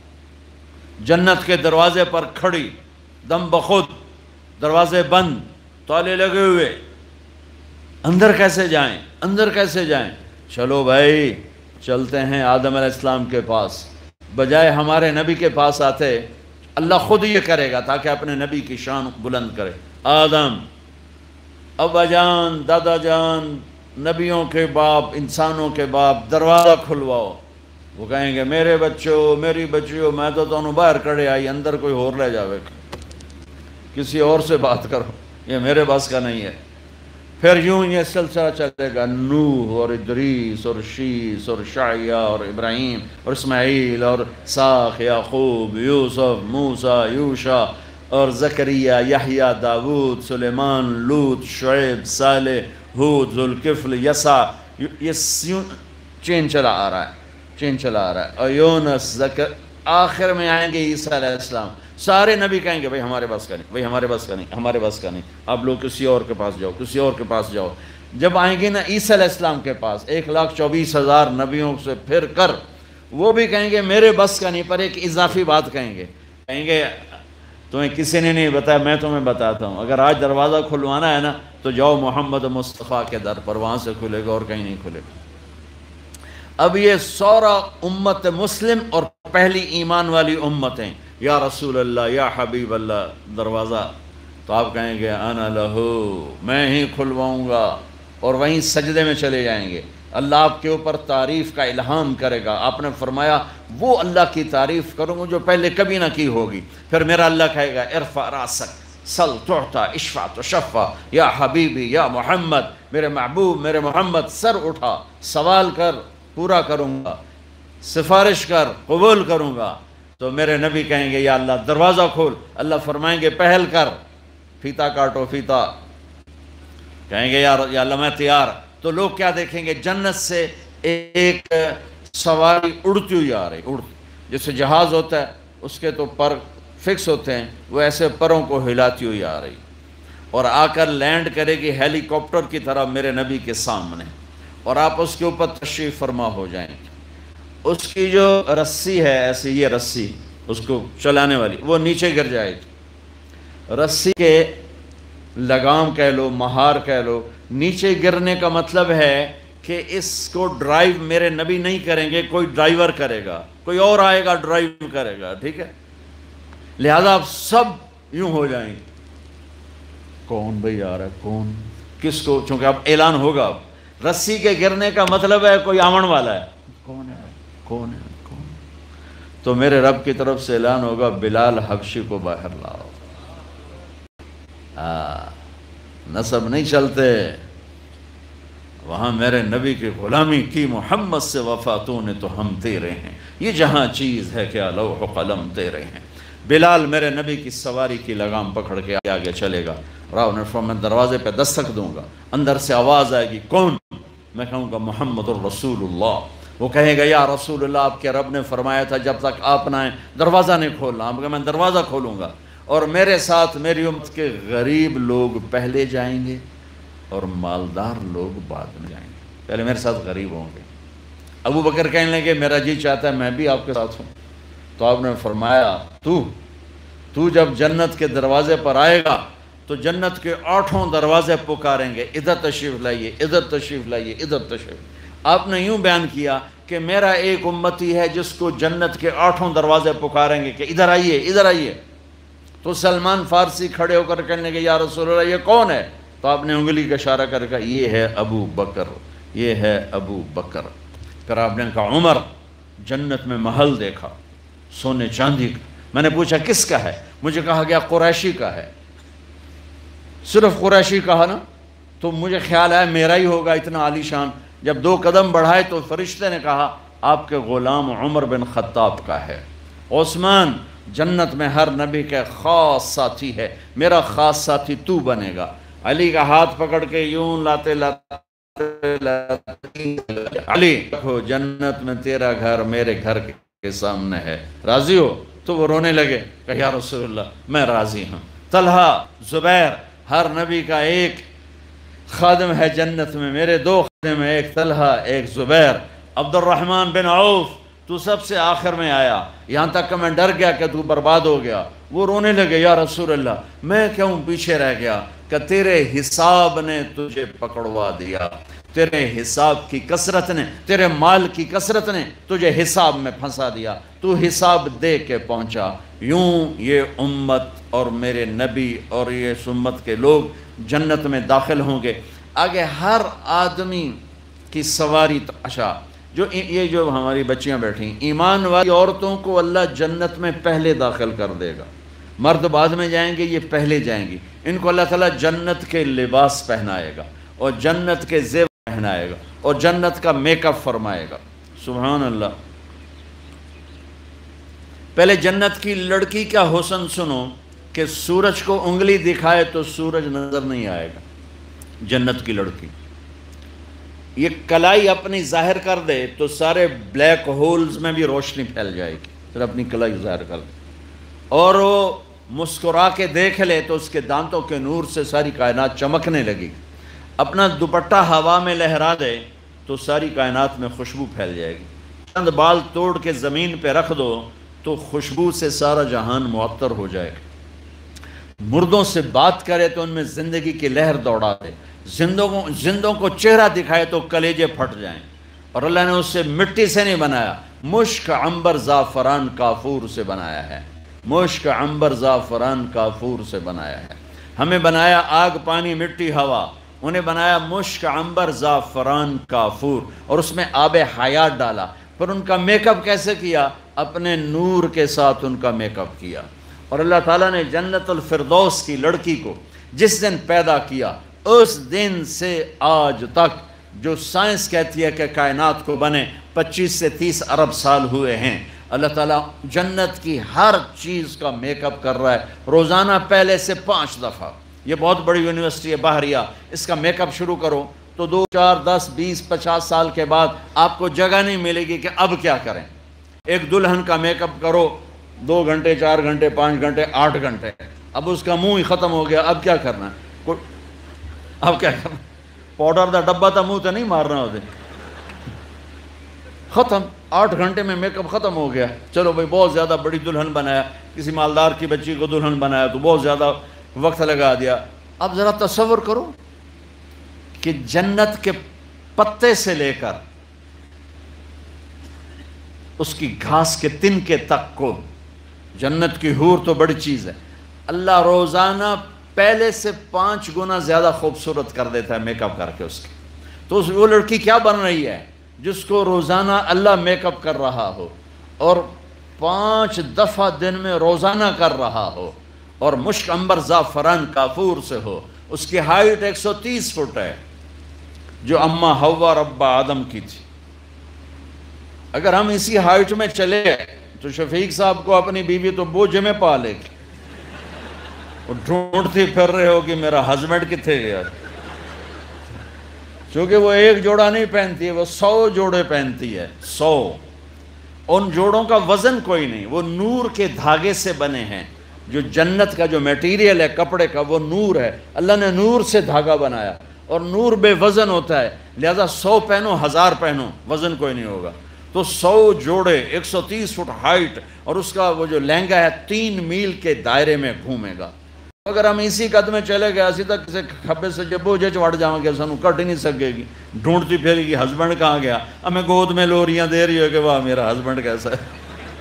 جنت کے دروازے پر کھڑی، دم بخود، دروازے بند، تالے لگے ہوئے، اندر کیسے جائیں اندر کیسے جائیں چلو بھائی چلتے ہیں آدم علیہ السلام کے پاس. بجائے ہمارے نبی کے پاس آتے، اللہ خود یہ کرے گا تاکہ اپنے نبی کی شان بلند کرے. آدم، ابا جان، دادا جان، نبیوں کے باپ، انسانوں کے باپ، دروازہ کھلواؤ. وہ کہیں گے میرے بچوں، میری بچیوں، میں تو تمہیں باہر کڑے آئی، اندر کوئی اور لے جاوے، کسی اور سے بات کرو، یہ میرے بس کا نہیں ہے. پھر یوں یہ سلسلہ چلے گا، نوح اور ادریس اور شیس اور شعیہ اور ابراہیم اور اسماعیل اور ساخ، یعقوب، یوسف، موسیٰ، یوشع اور زکریہ، یحییٰ، داود، سلیمان، لوط، شعیب، صالح، ہود، ذوالکفل، یسع. یہ چین چلا آ رہا ہے چین چلا آ رہا ہے. اور یونس، زکر، آخر میں آئیں گے عیسیٰ علیہ السلام. سارے نبی کہیں گے بھائی ہمارے بس کا نہیں، بھائی ہمارے بس کا نہیں، ہمارے بس کا نہیں، آپ لوگ کسی اور کے پاس جاؤ، کسی اور کے پاس جاؤ. جب آئیں گے نا عیسیٰ علیہ السلام کے پاس، ایک لاکھ چوبیس ہزار نبیوں سے پھر کر، وہ بھی کہیں گے میرے بس کا نہیں، پر ایک اضافی بات کہیں گے کہیں گے تمہیں کسی نے نہیں بتایا، میں تمہیں بتاتا ہوں. اگر آج دروازہ کھلوانا ہے نا تو جاؤ محمد مصطفیٰ کے در پر، وہاں سے کھلے گا اور کہیں نہیں کھلے گا. اب یہ سورا امت مسلم اور پہلی ایمان والی امتیں، یا رسول اللہ، یا حبیب اللہ، دروازہ تو آپ کہیں گے انا لہو، میں ہی کھلواؤں گا، اور وہیں سجدے میں چلے جائیں گے. اللہ آپ کے اوپر تعریف کا الہام کرے گا. آپ نے فرمایا وہ اللہ کی تعریف کروں گا جو پہلے کبھی نہ کی ہوگی. پھر میرا اللہ کہے گا ارفع راسک، سل تعطا، اشفع تشفع، یا حبیبی یا محمد، میرے محبوب، میرے محمد، سر اٹھا، سوال کر، پورا کروں گا، سفارش کر، قبول کروں گا. تو میرے نبی کہیں گے یا اللہ دروازہ کھول. اللہ فرمائیں گے پہل کر، فیتا کاٹو، فیتا. کہیں گے یا اللہ میں تیار. تو لوگ کیا دیکھیں گے؟ جنت سے ایک سواری اڑتی ہوئی آ رہی، اڑ جیسے جہاز ہوتا ہے اس کے تو پر فکس ہوتے ہیں، وہ ایسے پروں کو ہلاتی ہوئی آ رہی، اور آ کر لینڈ کرے گی ہیلی کاپٹر کی طرح میرے نبی کے سامنے، اور آپ اس کے اوپر تشریف فرما ہو جائیں گے. اس کی جو رسی ہے ایسی، یہ رسی اس کو چلانے والی، وہ نیچے گر جائے گی. رسی کے لگام کہہ لو، مہار کہہ لو، نیچے گرنے کا مطلب ہے کہ اس کو ڈرائیو میرے نبی نہیں کریں گے، کوئی ڈرائیور کرے گا، کوئی اور آئے گا ڈرائیو کرے گا. ٹھیک ہے، لہذا آپ سب یوں ہو جائیں گے، کون بھئی آ رہا ہے، کون، کس کو، چونکہ اب اعلان ہوگا. اب رسی کے گرنے کا مطلب ہے کوئی آمن والا ہے، کون ہے کون ہے کون. تو میرے رب کی طرف سے اعلان ہوگا بلال حبشی کو باہر لاؤ. نسب نہیں چلتے وہاں، میرے نبی کی غلامی کی، محمد سے وفاتوں نے تو ہم تیرے ہیں، یہ جہاں چیز ہے کیا لوح و قلم تیرے ہیں. بلال میرے نبی کی سواری کی لگام پکڑ کے آگے چلے گا. راہ نے فرمایا میں دروازے پہ دستک دوں گا، اندر سے آواز آئے گی کون؟ میں کہوں گا محمد الرسول اللہ. وہ کہے گا یا رسول اللہ آپ کے رب نے فرمایا تھا جب تک آپ نہ آئیں دروازہ نہیں کھولنا. آپ کہا میں دروازہ کھولوں گا، اور میرے ساتھ میری امت کے غریب لوگ پہلے جائیں گے اور مالدار لوگ بعد میں جائیں گے. پہلے میرے ساتھ غریب ہوں گے. ابو بکر کہنے لگے میرا جی چاہتا ہے میں بھی آپ کے ساتھ ہوں. تو آپ نے فرمایا تو تو جب جنت کے دروازے پر آئے گا تو جنت کے آٹھوں دروازے پکاریں گے ادھر تشریف لائیے، ادھر تشریف لائیے، ادھر تشریف. آپ نے یوں بیان کیا کہ میرا ایک امتی ہے جس کو جنت کے آٹھوں دروازے پکاریں گے کہ ادھر آئیے، ادھر آئیے. تو سلمان فارسی کھڑے ہو کر کہنے لگے یا رسول اللہ یہ کون ہے؟ تو آپ نے انگلی کا اشارہ کر کہا یہ ہے ابو بکر، یہ ہے ابو بکر. پھر آپ نے کہا عمر. جنت میں محل دیکھا، سونے چاندی کا، میں نے پوچھا کس کا ہے؟ مجھے کہا گیا قریشی کا ہے۔ صرف قریشی کہا نا تو مجھے خیال آیا میرا ہی ہوگا اتنا عالی شان۔ جب دو قدم بڑھائے تو فرشتے نے کہا آپ کے غلام عمر بن خطاب کا ہے۔ عثمان جنت میں ہر نبی کے خاص ساتھی ہے، میرا خاص ساتھی تو بنے گا۔ علی کا ہاتھ پکڑ کے یوں لاتے لاتے لاتے علی دیکھو جنت میں تیرا گھر میرے گھر کے سامنے ہے، راضی ہو؟ تو وہ رونے لگے کہ یا رسول اللہ میں راضی ہوں۔ طلحہ زبیر ہر نبی کا ایک خادم ہے جنت میں، میرے دو خادم ہیں، ایک طلحہ ایک زبیر۔ عبد الرحمن بن عوف تو سب سے آخر میں آیا، یہاں تک کہ میں ڈر گیا کہ تو برباد ہو گیا۔ وہ رونے لگے یا رسول اللہ میں کیوں پیچھے رہ گیا؟ کہ تیرے حساب نے تجھے پکڑوا دیا، تیرے حساب کی کثرت نے، تیرے مال کی کثرت نے تجھے حساب میں پھنسا دیا، تو حساب دے کے پہنچا۔ یوں یہ امت اور میرے نبی اور یہ امت کے لوگ جنت میں داخل ہوں گے۔ آگے ہر آدمی کی سواری تماشا، جو یہ جو ہماری بچیاں بیٹھی ایمان والی عورتوں کو اللہ جنت میں پہلے داخل کر دے گا، مرد بعد میں جائیں گے، یہ پہلے جائیں گی۔ ان کو اللہ تعالیٰ جنت کے لباس پہنائے گا اور جنت کے زیور پہنائے گا اور جنت کا میک اپ فرمائے گا۔ سبحان اللہ۔ پہلے جنت کی لڑکی کا حسن سنو کہ سورج کو انگلی دکھائے تو سورج نظر نہیں آئے گا۔ جنت کی لڑکی یہ کلائی اپنی ظاہر کر دے تو سارے بلیک ہولز میں بھی روشنی پھیل جائے گی، پھر اپنی کلائی ظاہر کر دے، اور وہ مسکرا کے دیکھ لے تو اس کے دانتوں کے نور سے ساری کائنات چمکنے لگے گی۔ اپنا دوپٹہ ہوا میں لہرا دے تو ساری کائنات میں خوشبو پھیل جائے گی۔ چند بال توڑ کے زمین پہ رکھ دو تو خوشبو سے سارا جہان معطر ہو جائے گا۔ مردوں سے بات کرے تو ان میں زندگی کی لہر دوڑا دے، زندوں زندوں کو چہرہ دکھائے تو کلیجے پھٹ جائیں۔ اور اللہ نے اسے مٹی سے نہیں بنایا، مشک عنبر زعفران کافور سے بنایا ہے، مشک عنبر زعفران کافور سے بنایا ہے۔ ہمیں بنایا آگ پانی مٹی ہوا، انہیں بنایا مشک عنبر زعفران کافور، اور اس میں آب حیات ڈالا۔ پھر ان کا میک اپ کیسے کیا؟ اپنے نور کے ساتھ ان کا میک اپ کیا۔ اور اللہ تعالیٰ نے جنت الفردوس کی لڑکی کو جس دن پیدا کیا، اس دن سے آج تک جو سائنس کہتی ہے کہ کائنات کو بنے پچیس سے تیس ارب سال ہوئے ہیں، اللہ تعالیٰ جنت کی ہر چیز کا میک اپ کر رہا ہے روزانہ، پہلے سے پانچ دفعہ۔ یہ بہت بڑی یونیورسٹی ہے بحریہ، اس کا میک اپ شروع کرو تو دو چار دس بیس پچاس سال کے بعد آپ کو جگہ نہیں ملے گی کہ اب کیا کریں۔ ایک دلہن کا میک اپ کرو دو گھنٹے چار گھنٹے پانچ گھنٹے آٹھ گھنٹے، اب اس کا منہ ہی ختم ہو گیا، اب کیا کرنا ہے؟ اب کیا کرنا؟ پاؤڈر دا ڈبہ تھا منہ تو نہیں مارنا ہوتے، ختم، آٹھ گھنٹے میں میک اپ ختم ہو گیا۔ چلو بھائی بہت زیادہ بڑی دلہن بنایا، کسی مالدار کی بچی کو دلہن بنایا تو بہت زیادہ وقت لگا دیا۔ اب ذرا تصور کرو کہ جنت کے پتے سے لے کر اس کی گھاس کے تنکے تک کو، جنت کی حور تو بڑی چیز ہے، اللہ روزانہ پہلے سے پانچ گنا زیادہ خوبصورت کر دیتا ہے میک اپ کر کے اس کی۔ تو وہ لڑکی کیا بن رہی ہے جس کو روزانہ اللہ میک اپ کر رہا ہو، اور پانچ دفعہ دن میں روزانہ کر رہا ہو، اور مشک عنبر زعفران کافور سے ہو۔ اس کی ہائٹ ایک سو تیس فٹ ہے جو اما حوا رب آدم کی تھی۔ اگر ہم اسی ہائٹ میں چلے تو شفیق صاحب کو اپنی بیوی تو بوجھ میں پا لے گی، وہ ڈھونڈتی پھر رہے ہو کہ میرا ہسبینڈ کتنے گیا، چونکہ وہ ایک جوڑا نہیں پہنتی ہے، وہ سو جوڑے پہنتی ہے، سو۔ ان جوڑوں کا وزن کوئی نہیں، وہ نور کے دھاگے سے بنے ہیں۔ جو جنت کا جو میٹیریل ہے کپڑے کا وہ نور ہے، اللہ نے نور سے دھاگا بنایا، اور نور بے وزن ہوتا ہے، لہذا سو پہنو ہزار پہنو وزن کوئی نہیں ہوگا۔ تو سو جوڑے، ایک سو تیس فٹ ہائٹ، اور اس کا وہ جو لہنگا ہے تین میل کے دائرے میں گھومے گا۔ اگر ہم اسی قد میں چلے گئے اسی تک کسی کھبے سے جب بوجھے چوڑ جاؤں گے، سانو کٹ ہی نہیں سکے گی، ڈھونڈتی پھیرے گی ہسبینڈ کہاں گیا، ہمیں گود میں لوریاں دے رہی ہو کہ واہ میرا ہسبینڈ کیسا ہے۔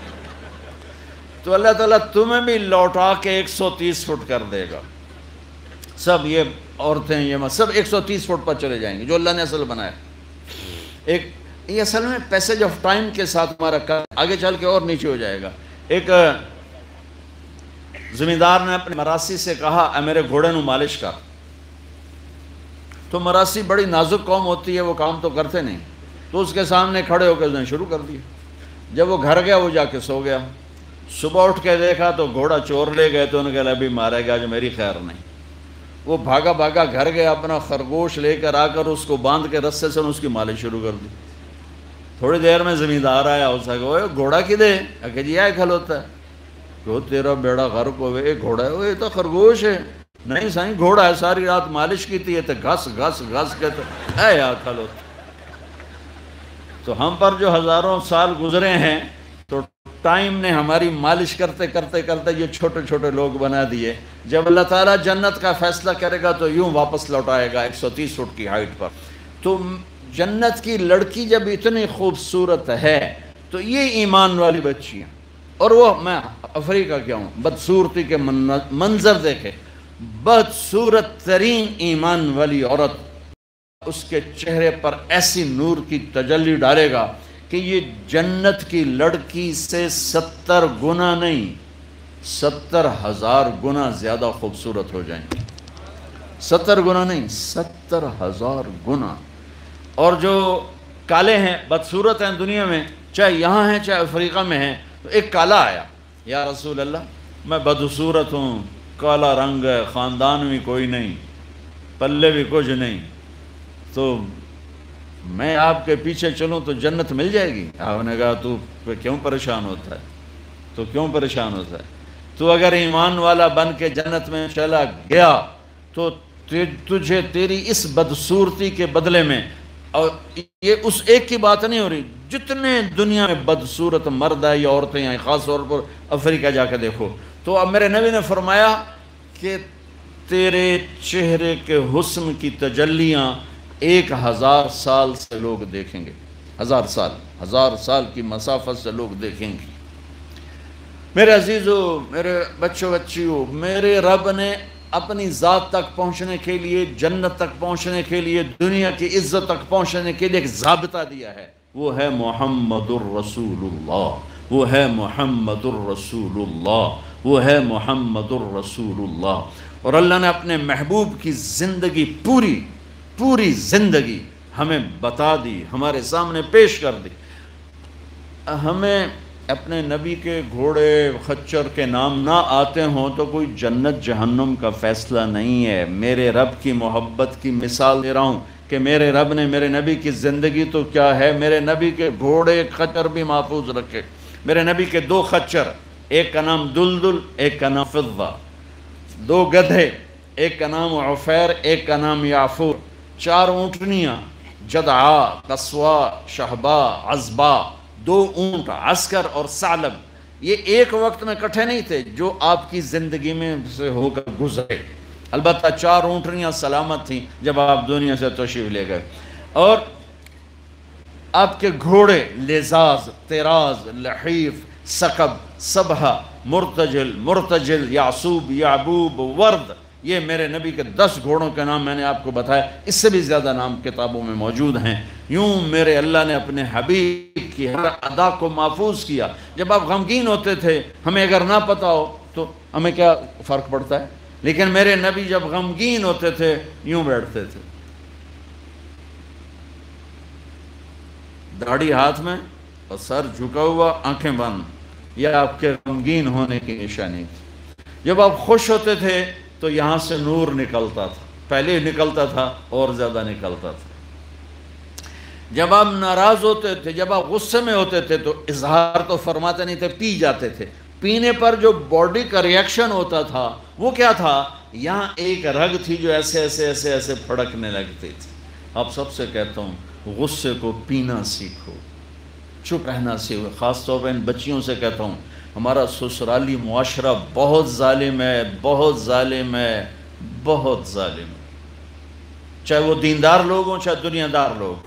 تو اللہ تعالیٰ تمہیں بھی لوٹا کے ایک سو تیس فٹ کر دے گا، سب یہ عورتیں یہ سب ایک سو تیس فٹ پر چلے جائیں گے جو اللہ نے اصل بنایا۔ ایک یہ اصل میں پیسج آف ٹائم کے ساتھ ہمارا آگے چل کے اور نیچے ہو جائے گا۔ ایک زمیندار نے اپنے مراسی سے کہا اے میرے گھوڑے نو مالش کر. تو مراسی بڑی نازک قوم ہوتی ہے، وہ کام تو کرتے نہیں، تو اس کے سامنے کھڑے ہو کے اس نے شروع کر دیا. جب وہ گھر گیا وہ جا کے سو گیا. صبح اٹھ کے دیکھا تو گھوڑا چور لے گئے، تو انہوں نے کہا ابھی مارے گا، جو میری خیر نہیں. وہ بھاگا بھاگا گھر گیا، اپنا خرگوش لے کر آ کر اس کو باندھ کے رسے سے اس کی مالش شروع کر دی. تھوڑی دیر میں زمیندار آیا، اس نے کہا گھوڑا کدے؟ کہ جی آئے کھل ہوتا ہے. کہ تیرا بیڑا غرق ہوئے، یہ گھوڑا ہے؟ وہ یہ تو خرگوش ہے. نہیں سائیں گھوڑا ہے، ساری رات مالش کی تھی، یہ تو گھس گھس گھس کے تو اے یا کھل ہوتا. تو ہم پر جو ہزاروں سال گزرے ہیں تو ٹائم نے ہماری مالش کرتے کرتے کرتے یہ چھوٹے چھوٹے لوگ بنا دیے. جب اللہ تعالیٰ جنت کا فیصلہ کرے گا تو یوں واپس لوٹائے گا ایک سو تیس فٹ کی ہائٹ پر. تو جنت کی لڑکی جب اتنی خوبصورت ہے تو یہ ایمان والی بچیاں. اور وہ میں افریقہ کیا ہوں، بدصورتی کے منظر دیکھے، بدصورت ترین ایمان والی عورت، اس کے چہرے پر ایسی نور کی تجلی ڈالے گا کہ یہ جنت کی لڑکی سے ستر گنا نہیں، ستر ہزار گنا زیادہ خوبصورت ہو جائیں گی. ستر گنا نہیں، ستر ہزار گنا. اور جو کالے ہیں، بدصورت ہیں دنیا میں، چاہے یہاں ہیں چاہے افریقہ میں ہیں. تو ایک کالا آیا، یا رسول اللہ میں بدصورت ہوں، کالا رنگ ہے، خاندان بھی کوئی نہیں، پلے بھی کچھ نہیں، تو میں آپ کے پیچھے چلوں تو جنت مل جائے گی؟ آپ نے کہا تو کیوں پریشان ہوتا ہے؟ تو کیوں پریشان ہوتا ہے؟ تو اگر ایمان والا بن کے جنت میں چلا گیا تو تجھے تیری اس بدصورتی کے بدلے میں، اور یہ اس ایک کی بات نہیں ہو رہی، جتنے دنیا میں بدصورت مرد ہے یا عورتیں ہیں، خاص طور پر افریقہ جا کے دیکھو، تو اب میرے نبی نے فرمایا کہ تیرے چہرے کے حسن کی تجلیاں ایک ہزار سال سے لوگ دیکھیں گے. ہزار سال ہزار سال کی مسافت سے لوگ دیکھیں گے. میرے عزیزو، میرے بچوں بچیوں، میرے رب نے اپنی ذات تک پہنچنے کے لیے، جنت تک پہنچنے کے لیے، دنیا کی عزت تک پہنچنے کے لیے ایک ضابطہ دیا ہے. وہ ہے محمد الرسول اللہ، وہ ہے محمد الرسول اللہ، وہ ہے محمد الرسول اللہ. اور اللہ نے اپنے محبوب کی زندگی، پوری پوری زندگی ہمیں بتا دی، ہمارے سامنے پیش کر دی. ہمیں اپنے نبی کے گھوڑے خچر کے نام نہ آتے ہوں تو کوئی جنت جہنم کا فیصلہ نہیں ہے. میرے رب کی محبت کی مثال دے رہا ہوں کہ میرے رب نے میرے نبی کی زندگی تو کیا ہے، میرے نبی کے گھوڑے خچر بھی محفوظ رکھے. میرے نبی کے دو خچر، ایک کا نام دلدل، ایک کا نام فضہ. دو گدھے، ایک کا نام عفیر، ایک کا نام یعفور. چار اونٹنیاں، جدعا، قصوا، شہبا، عزبا. دو اونٹ، عسکر اور ثعلب. یہ ایک وقت میں کٹھے نہیں تھے، جو آپ کی زندگی میں سے ہو کر گزرے. البتہ چار اونٹنیاں سلامت تھیں جب آپ دنیا سے تشریف لے گئے. اور آپ کے گھوڑے لزاز، تیراز، لحیف، سقب، صبحہ، مرتجل، مرتجل، یعصوب، یعبوب، ورد. یہ میرے نبی کے دس گھوڑوں کے نام میں نے آپ کو بتایا. اس سے بھی زیادہ نام کتابوں میں موجود ہیں. یوں میرے اللہ نے اپنے حبیب کی ہر ادا کو محفوظ کیا. جب آپ غمگین ہوتے تھے، ہمیں اگر نہ پتہ ہو تو ہمیں کیا فرق پڑتا ہے، لیکن میرے نبی جب غمگین ہوتے تھے یوں بیٹھتے تھے، داڑھی ہاتھ میں اور سر جھکا ہوا، آنکھیں بند. یہ آپ کے غمگین ہونے کی نشانی تھی. جب آپ خوش ہوتے تھے تو یہاں سے نور نکلتا تھا، پہلے نکلتا تھا اور زیادہ نکلتا تھا. جب آپ ناراض ہوتے تھے، جب آپ غصے میں ہوتے تھے تو اظہار تو فرماتے نہیں تھے، پی جاتے تھے. پینے پر جو باڈی کا ریاکشن ہوتا تھا وہ کیا تھا؟ یہاں ایک رگ تھی جو ایسے ایسے ایسے ایسے پھڑکنے لگتی تھی. آپ سب سے کہتا ہوں غصے کو پینا سیکھو، چپ رہنا سیکھو. خاص طور پر ان بچیوں سے کہتا ہوں، ہمارا سسرالی معاشرہ بہت ظالم ہے، بہت ظالم ہے، بہت ظالم ہے. چاہے وہ دیندار لوگ ہوں چاہے دنیا دار لوگ.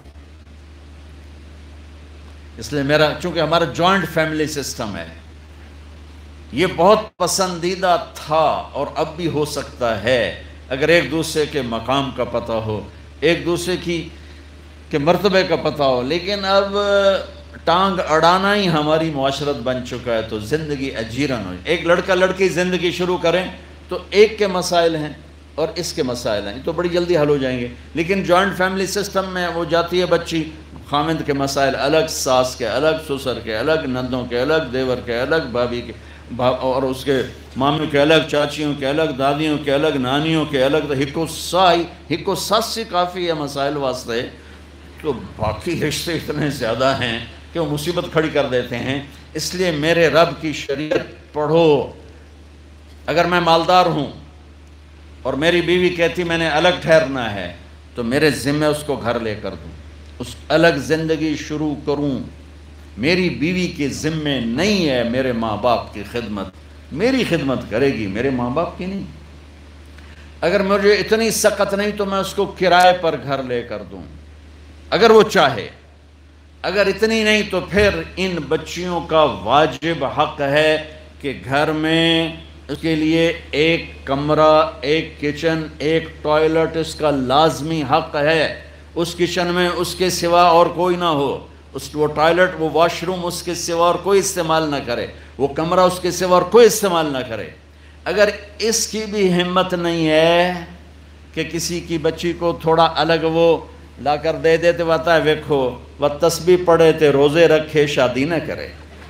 اس لیے میرا، چونکہ ہمارا جوائنٹ فیملی سسٹم ہے، یہ بہت پسندیدہ تھا اور اب بھی ہو سکتا ہے اگر ایک دوسرے کے مقام کا پتہ ہو، ایک دوسرے کی کے مرتبے کا پتہ ہو. لیکن اب ٹانگ اڑانا ہی ہماری معاشرت بن چکا ہے، تو زندگی اجیرن ہو. ایک لڑکا لڑکی زندگی شروع کریں تو ایک کے مسائل ہیں اور اس کے مسائل ہیں تو بڑی جلدی حل ہو جائیں گے. لیکن جوائنٹ فیملی سسٹم میں وہ جاتی ہے بچی، خامند کے مسائل الگ، ساس کے الگ، سسر کے الگ، نندوں کے الگ، دیور کے الگ، بھابھی کے اور اس کے مامیوں کے الگ، چاچیوں کے الگ، دادیوں کے الگ، نانیوں کے الگ. تو ہکو سائی ہکو ساس سے کافی ہے مسائل واسطے. تو باقی رشتے اتنے زیادہ ہیں کہ وہ مصیبت کھڑی کر دیتے ہیں. اس لیے میرے رب کی شریعت پڑھو. اگر میں مالدار ہوں اور میری بیوی کہتی میں نے الگ ٹھہرنا ہے تو میرے ذمہ اس کو گھر لے کر دوں، اس الگ زندگی شروع کروں. میری بیوی کے ذمہ نہیں ہے میرے ماں باپ کی خدمت، میری خدمت کرے گی، میرے ماں باپ کی نہیں. اگر مجھے اتنی سخت نہیں تو میں اس کو کرائے پر گھر لے کر دوں اگر وہ چاہے. اگر اتنی نہیں تو پھر ان بچیوں کا واجب حق ہے کہ گھر میں اس کے لیے ایک کمرہ، ایک کچن، ایک ٹوائلٹ اس کا لازمی حق ہے. اس کچن میں اس کے سوا اور کوئی نہ ہو، اس وہ ٹوائلٹ، وہ واش روم اس کے سوا اور کوئی استعمال نہ کرے، وہ کمرہ اس کے سوا اور کوئی استعمال نہ کرے. اگر اس کی بھی ہمت نہیں ہے کہ کسی کی بچی کو تھوڑا الگ وہ لا کر دے دیتے بتا ہے ویکھو وہ تسبیح پڑھے تے روزے رکھے شادی نہ کرے.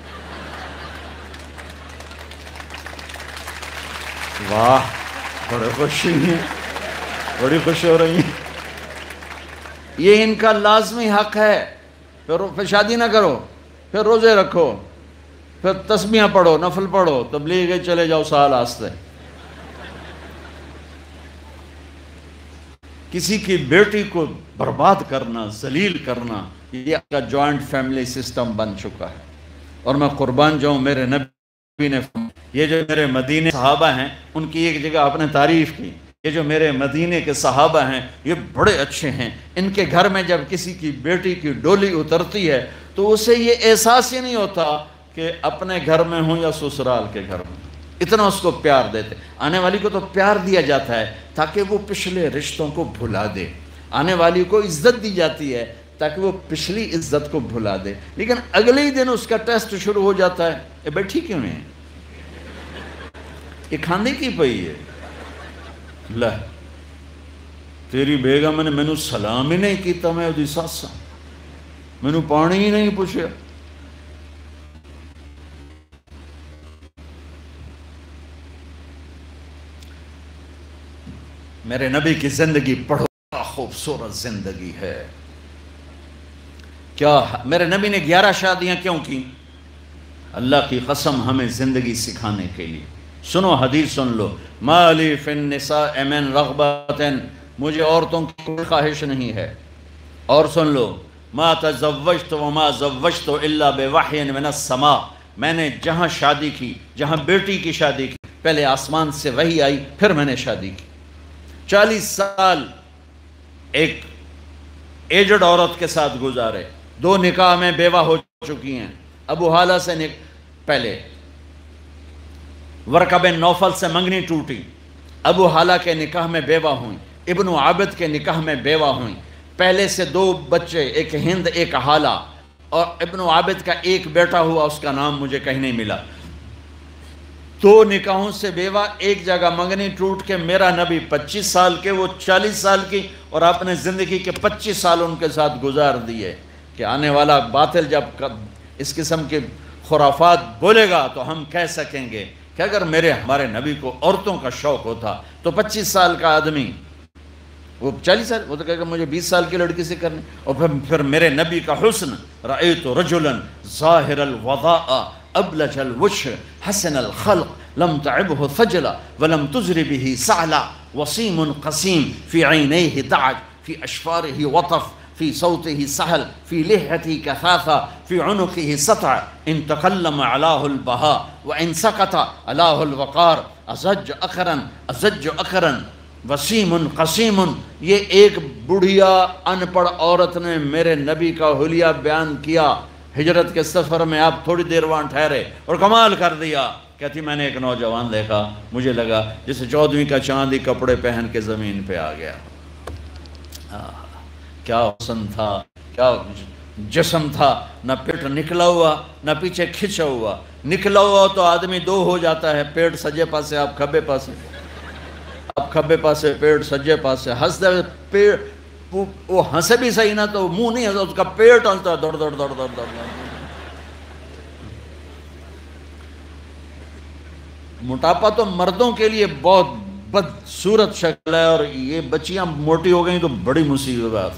واہ، بڑے خوشی ہیں، بڑی خوشی ہو رہی ہیں. یہ ان کا لازمی حق ہے. پھر پھر شادی نہ کرو، پھر روزے رکھو، پھر تسبیحاں پڑھو، نفل پڑھو، تبلیغ چلے جاؤ سال آستے. کسی کی بیٹی کو برباد کرنا، ذلیل کرنا، یہ آپ کا جوائنٹ فیملی سسٹم بن چکا ہے. اور میں قربان جاؤں، میرے نبی نے یہ جو میرے مدینے صحابہ ہیں ان کی ایک جگہ آپ نے تعریف کی، یہ جو میرے مدینے کے صحابہ ہیں یہ بڑے اچھے ہیں. ان کے گھر میں جب کسی کی بیٹی کی ڈولی اترتی ہے تو اسے یہ احساس ہی نہیں ہوتا کہ اپنے گھر میں ہوں یا سسرال کے گھر میں. اتنا اس کو پیار دیتے. آنے والی کو تو پیار دیا جاتا ہے تاکہ وہ پچھلے رشتوں کو بھلا دے. آنے والی کو عزت دی جاتی ہے تاکہ وہ پچھلی عزت کو بھلا دے. لیکن اگلے ہی دن اس کا ٹیسٹ شروع ہو جاتا ہے، یہ بیٹھی کیوں نہیں ہے، یہ کھانے کی پئی ہے، لہ تیری بیگم نے مینوں سلام ہی نہیں کیتا، میں اودی ساسا مینوں پانی ہی نہیں پوچھا. میرے نبی کی زندگی پڑھو، کیا خوبصورت زندگی ہے. کیا میرے نبی نے گیارہ شادیاں کیوں کی؟ اللہ کی قسم ہمیں زندگی سکھانے کے لیے. سنو حدیث سن لو، ما لی فی النساء من رغبت، مجھے عورتوں کی کوئی خواہش نہیں ہے. اور سن لو، ما تزوجت وما زوجت الا بوحی من السماء، میں نے جہاں شادی کی، جہاں بیٹی کی شادی کی، پہلے آسمان سے وحی آئی پھر میں نے شادی کی. چالیس سال ایک ایجڈ عورت کے ساتھ گزارے، دو نکاح میں بیوہ ہو چکی ہیں. ابو حالہ سے نک... پہلے ورقہ بن نوفل سے منگنی ٹوٹی، ابو حالہ کے نکاح میں بیوہ ہوئیں، ابن عابد کے نکاح میں بیوہ ہوئیں. پہلے سے دو بچے، ایک ہند ایک حالہ، اور ابن عابد کا ایک بیٹا ہوا، اس کا نام مجھے کہیں نہیں ملا. دو نکاحوں سے بیوہ، ایک جگہ منگنی ٹوٹ کے میرا نبی پچیس سال کے، وہ چالیس سال کی، اور آپ نے زندگی کے پچیس سال ان کے ساتھ گزار دیے. کہ آنے والا باطل جب اس قسم کے خرافات بولے گا تو ہم کہہ سکیں گے کہ اگر میرے ہمارے نبی کو عورتوں کا شوق ہوتا تو پچیس سال کا آدمی، وہ چالیس سال، وہ تو کہے گا مجھے بیس سال کی لڑکی سے کرنے. اور پھر پھر میرے نبی کا حسن، رأیت رجلا ظاہر الوضاء ابلج الوجه حسن الخلق لم تعبه ثجلا ولم تزر به سعلا وسيم قسيم في عينيه دعج في أشفاره وطف في صوته سهل في لحيته كثافة في عنقه سطع إن تكلم علاه البهاء وإن سكت علاه الوقار أزج أخرا أزج أخرا وسیم قسیم. یہ ایک بڑھیا ان پڑھ عورت نے میرے نبی کا حلیہ بیان کیا. ہجرت کے سفر میں آپ تھوڑی دیر وہاں ٹھہرے اور کمال کر دیا. کہتی میں نے ایک نوجوان دیکھا، مجھے لگا جسے چودھویں کا چاندی کپڑے پہن کے زمین پہ آ گیا. کیا حسن تھا، کیا جسم تھا، نہ پیٹ نکلا ہوا نہ پیچھے کھچا ہوا. نکلا ہوا تو آدمی دو ہو جاتا ہے، پیٹ سجے پاسے آپ کھبے پاسے، آپ کھبے پاسے پیٹ سجے پاسے. ہنستے پیٹ وہ ہنسے بھی صحیح نہ تو منہ نہیں ہنستا، اس کا پیٹ ہنستا دوڑ دوڑ دوڑ دوڑ دوڑ. موٹاپا تو مردوں کے لیے بہت بدصورت شکل ہے، اور یہ بچیاں موٹی ہو گئیں تو بڑی مصیبت بات.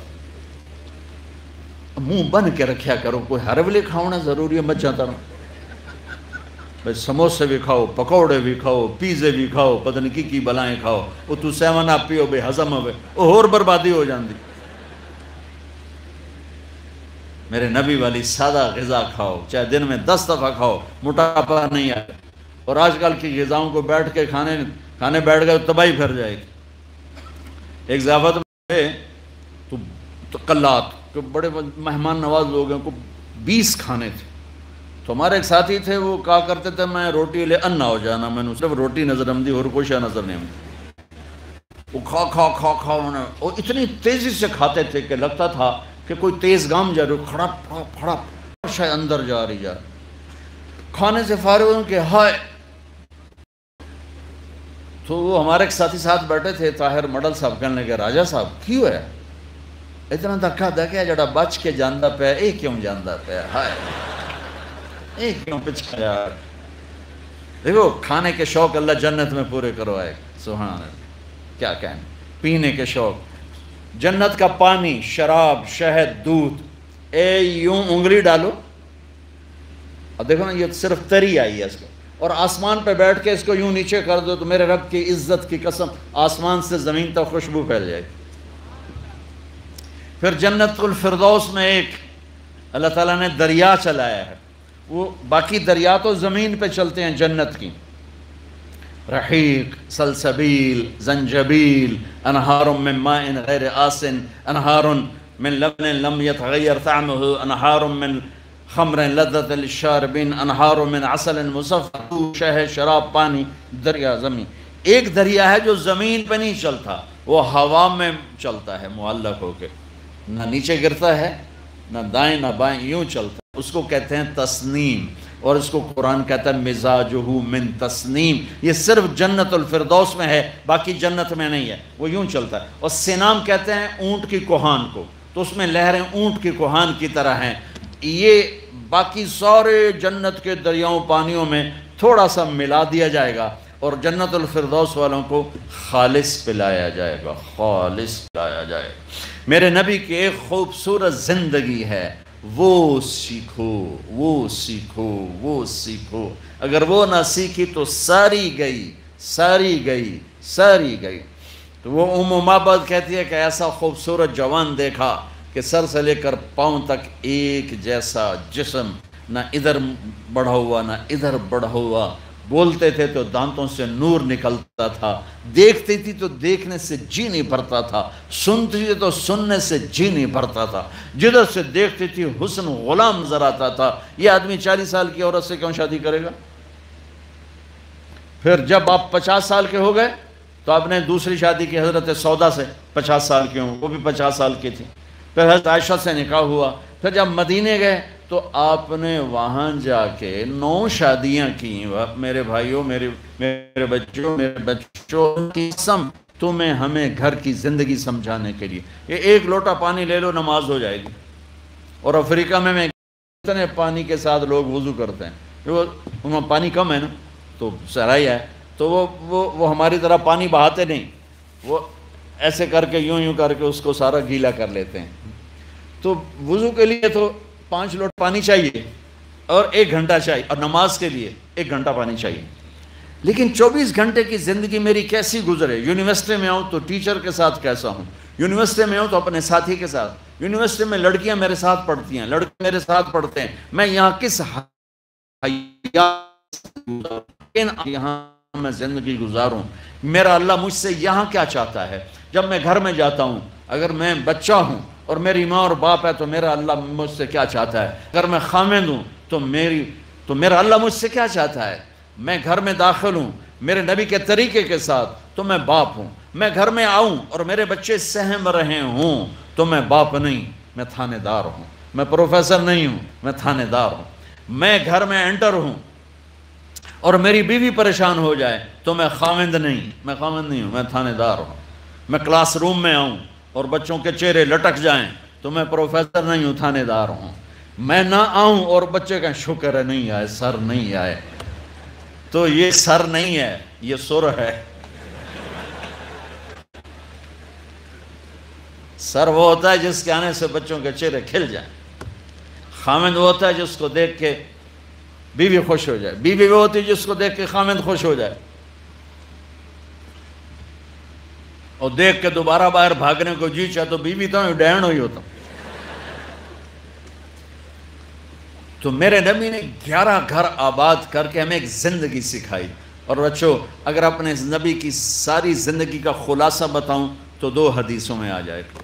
منہ بن کے رکھیا کرو، کوئی ہرولے کھاؤنا ضروری ہے بچہ طرح. بھئی سموسے بھی کھاؤ، پکوڑے بھی کھاؤ، پیزے بھی کھاؤ، پتہ نہیں کی کی بلائیں کھاؤ، وہ تو سیون آپ پیو بے ہضم ہوئے، وہ اور بربادی ہو جاندی. میرے نبی والی سادہ غذا کھاؤ، چاہے دن میں دس دفعہ کھاؤ، موٹاپا نہیں آئے. اور آج کل کی غذاؤں کو بیٹھ کے کھانے کھانے بیٹھ گئے تو تباہی پھر جائے گی. ایک ضیافت میں تو تقلات کہ بڑے مہمان نواز لوگ ہیں، کو بیس کھانے تھے. تو ہمارے ایک ساتھی تھے، وہ کہا کرتے تھے میں روٹی لے انا ہو جانا، میں نے صرف روٹی نظر آمدی اور کوئی شے نظر نہیں آمدی. وہ کھا کھا کھا کھا انہوں نے، اور اتنی تیزی سے کھاتے تھے کہ لگتا تھا کہ کوئی تیز گام جا رہی، کھڑا پھڑا پھڑا شاید اندر جا رہی جا. کھانے سے فارغ ہوں کہ ہائے. تو وہ ہمارے ایک ساتھی ساتھ بیٹھے تھے، طاہر مڈل صاحب، کہنے لگے راجہ صاحب کیوں ہے اتنا دھکا دھکیا جڑا بچ کے جاندہ پہ اے کیوں جاندہ پہ ہائے اے کیوں پچھا یار. دیکھو کھانے کے شوق اللہ جنت میں پورے کروائے. سبحان اللہ، کیا کہیں. پینے کے شوق، جنت کا پانی، شراب، شہد، دودھ، اے یوں انگلی ڈالو، اب دیکھو نا یہ صرف تری آئی ہے اس کو، اور آسمان پہ بیٹھ کے اس کو یوں نیچے کر دو تو میرے رب کی عزت کی قسم آسمان سے زمین تک خوشبو پھیل جائے گی. پھر جنت الفردوس میں ایک اللہ تعالیٰ نے دریا چلایا ہے، وہ باقی دریا تو زمین پہ چلتے ہیں جنت کی. رحیق، سلسبیل، زنجبیل، انہار من ماء غیر آسن، انہار من لبن لم يتغیر طعمه، انہار من خمر لذت للشاربین، انہار من عسل مصفى، شہ شراب پانی، دریا زمین. ایک دریا ہے جو زمین پہ نہیں چلتا، وہ ہوا میں چلتا ہے معلق ہو کے، نہ نیچے گرتا ہے نہ دائیں نہ بائیں، یوں چلتا ہے. اس کو کہتے ہیں تسنیم، اور اس کو قرآن کہتا ہے مزاجہ من تسنیم. یہ صرف جنت الفردوس میں ہے، باقی جنت میں نہیں ہے، وہ یوں چلتا ہے. اور سینام کہتے ہیں اونٹ کی کوہان کو، تو اس میں لہریں اونٹ کی کوہان کی طرح ہیں. یہ باقی سارے جنت کے دریاؤں پانیوں میں تھوڑا سا ملا دیا جائے گا، اور جنت الفردوس والوں کو خالص پلایا جائے گا، خالص پلایا جائے گا. میرے نبی کی ایک خوبصورت زندگی ہے، وہ سیکھو وہ سیکھو وہ سیکھو. اگر وہ نہ سیکھی تو ساری گئی ساری گئی ساری گئی. تو وہ ام معبد کہتی ہے کہ ایسا خوبصورت جوان دیکھا کہ سر سے لے کر پاؤں تک ایک جیسا جسم، نہ ادھر بڑھا ہوا نہ ادھر بڑھا ہوا. بولتے تھے تو دانتوں سے نور نکلتا تھا، دیکھتی تھی تو دیکھنے سے جی نہیں بھرتا تھا، سنتی تھی تو سننے سے جی نہیں بھرتا تھا. جدھر سے دیکھتی تھی حسن غلام نظر آتا تھا. یہ آدمی چالیس سال کی عورت سے کیوں شادی کرے گا؟ پھر جب آپ پچاس سال کے ہو گئے تو آپ نے دوسری شادی کی حضرت سودا سے، پچاس سال کی ہوں، وہ بھی پچاس سال کی تھی. پھر حضرت عائشہ سے نکاح ہوا. پھر جب مدینے گئے تو آپ نے وہاں جا کے نو شادیاں کی. میرے بھائیوں، میرے میرے بچوں میرے بچوں کی قسم، تمہیں ہمیں گھر کی زندگی سمجھانے کے لیے یہ ایک لوٹا پانی لے لو نماز ہو جائے گی. اور افریقہ میں میں اتنے پانی کے ساتھ لوگ وضو کرتے ہیں، وہاں پانی کم ہے نا تو صحرائی ہے، تو وہ وہ وہ ہماری طرح پانی بہاتے نہیں، وہ ایسے کر کے یوں یوں کر کے اس کو سارا گیلا کر لیتے ہیں. تو وضو کے لیے تو پانچ لوٹ پانی چاہیے اور ایک گھنٹہ چاہیے، اور نماز کے لیے ایک گھنٹہ پانی چاہیے. لیکن چوبیس گھنٹے کی زندگی میری کیسی گزرے؟ یونیورسٹی میں آؤں تو ٹیچر کے ساتھ کیسا ہوں، یونیورسٹی میں آؤں تو اپنے ساتھی کے ساتھ، یونیورسٹی میں لڑکیاں میرے ساتھ پڑھتی ہیں، لڑکے میرے ساتھ پڑھتے ہیں، میں یہاں کس یہاں میں زندگی گزاروں؟ میرا اللہ مجھ سے یہاں کیا چاہتا ہے؟ جب میں گھر میں جاتا ہوں، اگر میں بچہ ہوں اور میری ماں اور باپ ہے تو میرا اللہ مجھ سے کیا چاہتا ہے؟ اگر میں خامند ہوں تو میری تو میرا اللہ مجھ سے کیا چاہتا ہے؟ میں گھر میں داخل ہوں میرے نبی کے طریقے کے ساتھ تو میں باپ ہوں. میں گھر میں آؤں اور میرے بچے سہم رہے ہوں تو میں باپ نہیں، میں تھانے دار ہوں. میں پروفیسر نہیں ہوں، میں تھانے دار ہوں۔ میں گھر میں انٹر ہوں اور میری بیوی پریشان ہو جائے تو میں خاوند نہیں میں خاوند نہیں ہوں میں تھانے دار ہوں۔ میں کلاس روم میں آؤں اور بچوں کے چہرے لٹک جائیں تو میں پروفیسر نہیں ہوں، تھانے دار ہوں۔ میں نہ آؤں اور بچے کہیں شکر ہے نہیں آئے، سر نہیں آئے، تو یہ سر نہیں ہے، یہ سر ہے۔ سر وہ ہوتا ہے جس کے آنے سے بچوں کے چہرے کھل جائیں، خاوند وہ ہوتا ہے جس کو دیکھ کے بیوی خوش ہو جائے، بیوی وہ ہوتی ہے جس کو دیکھ کے خاوند خوش ہو جائے، اور دیکھ کے دوبارہ باہر بھاگنے کو جی چاہے تو بیوی تو ڈین ہوئی ہوتا۔ تو میرے نبی نے گیارہ گھر آباد کر کے ہمیں ایک زندگی سکھائی۔ اور بچوں اگر اپنے نبی کی ساری زندگی کا خلاصہ بتاؤں تو دو حدیثوں میں آ جائے گا۔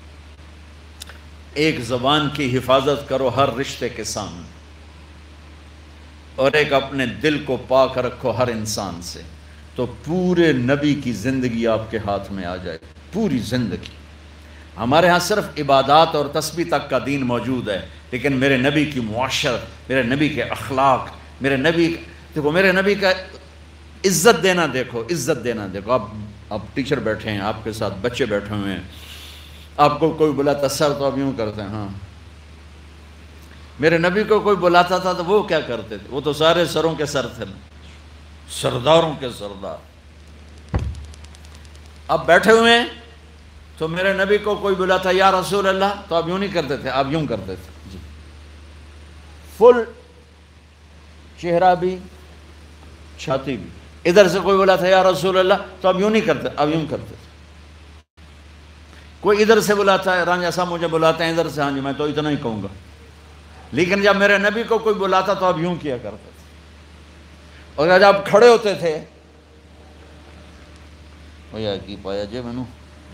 ایک زبان کی حفاظت کرو ہر رشتے کے سامنے، اور ایک اپنے دل کو پاک رکھو ہر انسان سے، تو پورے نبی کی زندگی آپ کے ہاتھ میں آ جائے، پوری زندگی۔ ہمارے ہاں صرف عبادات اور تسبیح تک کا دین موجود ہے، لیکن میرے نبی کی معاشرت، میرے نبی کے اخلاق، میرے نبی دیکھو میرے نبی کا عزت دینا دیکھو، عزت دینا دیکھو۔ آپ آپ ٹیچر بیٹھے ہیں، آپ کے ساتھ بچے بیٹھے ہوئے ہیں، آپ کو کوئی بلاتا سر تو آپ یوں کرتے ہیں ہاں۔ میرے نبی کو کوئی بلاتا تھا تو وہ کیا کرتے تھے؟ وہ تو سارے سروں کے سر تھے، سرداروں کے سردار۔ اب بیٹھے ہوئے ہیں تو میرے نبی کو کوئی بلاتا یا رسول اللہ تو آپ یوں نہیں کرتے تھے، آپ یوں کرتے تھے جی، فل چہرہ بھی چھاتی بھی۔ ادھر سے کوئی بلاتا یا رسول اللہ تو آپ یوں نہیں کرتے، آپ یوں کرتے تھے۔ کوئی ادھر سے بلاتا ہے، رانجھا صاحب مجھے بلاتے ہیں ادھر سے، ہاں جی میں تو اتنا ہی کہوں گا، لیکن جب میرے نبی کو کوئی بلاتا تو آپ یوں کیا کرتے تھے۔ اور جب آپ کھڑے ہوتے تھے کی پایا جی میں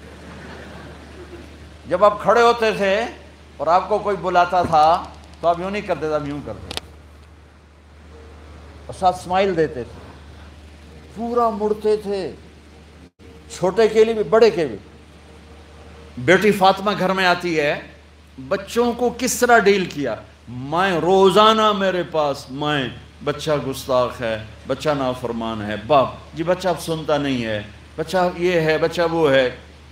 جب آپ کھڑے ہوتے تھے اور آپ کو کوئی بلاتا تھا تو آپ یوں نہیں کرتے تھے، آپ یوں کرتے تھے، اور ساتھ سمائل دیتے تھے، پورا مڑتے تھے، چھوٹے کے لیے بھی بڑے کے بھی۔ بیٹی فاطمہ گھر میں آتی ہے، بچوں کو کس طرح ڈیل کیا؟ مائیں روزانہ میرے پاس، مائیں بچہ گستاخ ہے، بچہ نافرمان ہے، باپ جی بچہ اب سنتا نہیں ہے، بچہ یہ ہے، بچہ وہ ہے۔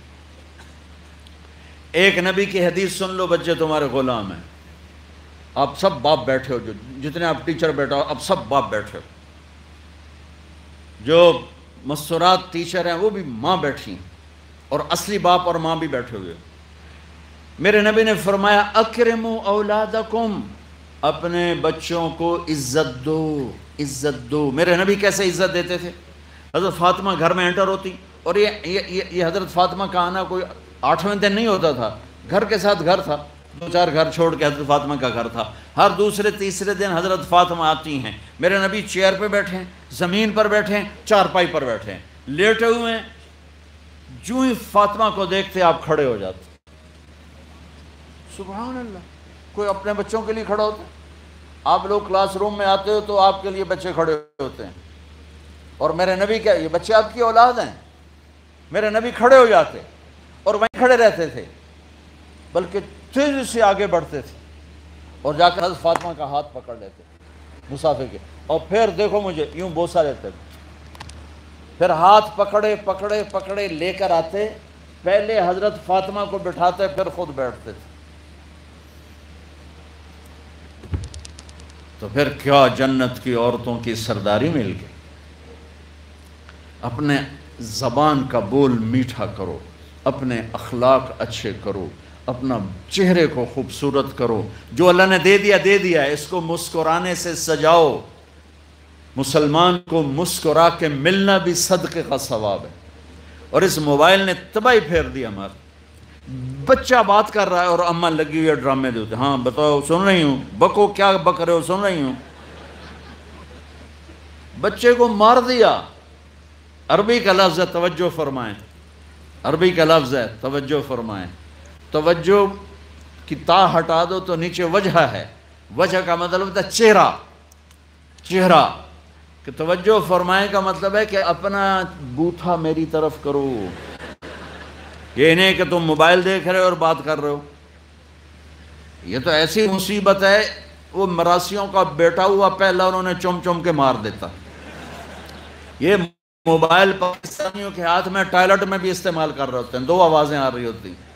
ایک نبی کی حدیث سن لو، بچے تمہارے غلام ہیں۔ آپ سب باپ بیٹھے ہو، جو جتنے آپ ٹیچر بیٹھا ہو اب سب باپ بیٹھے ہو، جو مستورات ٹیچر ہیں وہ بھی ماں بیٹھی ہیں، اور اصلی باپ اور ماں بھی بیٹھے ہوئے۔ میرے نبی نے فرمایا اکرموا اولادکم، اپنے بچوں کو عزت دو، عزت دو۔ میرے نبی کیسے عزت دیتے تھے؟ حضرت فاطمہ گھر میں انٹر ہوتی، اور یہ یہ, یہ حضرت فاطمہ کا آنا کوئی آٹھویں دن نہیں ہوتا تھا، گھر کے ساتھ گھر تھا، دو چار گھر چھوڑ کے حضرت فاطمہ کا گھر تھا۔ ہر دوسرے تیسرے دن حضرت فاطمہ آتی ہیں، میرے نبی چیئر پہ بیٹھے ہیں، زمین پر بیٹھے ہیں، چارپائی پر بیٹھے ہیں، لیٹے ہوئے ہیں، جو ہی فاطمہ کو دیکھتے آپ کھڑے ہو جاتے۔ سبحان اللہ، کوئی اپنے بچوں کے لیے کھڑا ہوتا ہے؟ آپ لوگ کلاس روم میں آتے ہو تو آپ کے لیے بچے کھڑے ہوتے ہیں، اور میرے نبی کیا یہ بچے آپ کی اولاد ہیں؟ میرے نبی کھڑے ہو جاتے اور وہیں کھڑے رہتے تھے، بلکہ تیزی سے آگے بڑھتے تھے اور جا کر حضرت فاطمہ کا ہاتھ پکڑ لیتے مسافر کے، اور پھر دیکھو مجھے یوں بوسہ لیتے تھے، پھر ہاتھ پکڑے پکڑے پکڑے لے کر آتے، پہلے حضرت فاطمہ کو بٹھاتے پھر خود بیٹھتے تھے۔ تو پھر کیا جنت کی عورتوں کی سرداری مل گئی۔ اپنے زبان کا بول میٹھا کرو، اپنے اخلاق اچھے کرو، اپنا چہرے کو خوبصورت کرو، جو اللہ نے دے دیا دے دیا ہے، اس کو مسکرانے سے سجاؤ۔ مسلمان کو مسکرا کے ملنا بھی صدقے کا ثواب ہے، اور اس موبائل نے تباہی پھیر دی ہمارا۔ بچہ بات کر رہا ہے اور اماں لگی ہوئی ہے ڈرامے دیتے، ہاں بتاؤ سن رہی ہوں، بکو کیا بک رہے ہو، سن رہی ہوں۔ بچے کو مار دیا۔ عربی کا لفظ ہے، توجہ فرمائیں، عربی کا لفظ ہے توجہ فرمائیں۔ توجہ کی تا ہٹا دو تو نیچے وجہ ہے، وجہ کا مطلب ہوتا ہے چہرہ، چہرہ کہ توجہ فرمائیں کا مطلب ہے کہ اپنا بوتھا میری طرف کرو، یہ نہیں کہ تم موبائل دیکھ رہے ہو اور بات کر رہے ہو، یہ تو ایسی مصیبت ہے، وہ مراسیوں کا بیٹا ہوا پہلا انہوں نے چم چم کے مار دیتا. یہ موبائل پاکستانیوں کے ہاتھ میں ٹائلٹ میں بھی استعمال کر رہے ہوتے ہیں، دو آوازیں آ رہی ہوتی ہیں.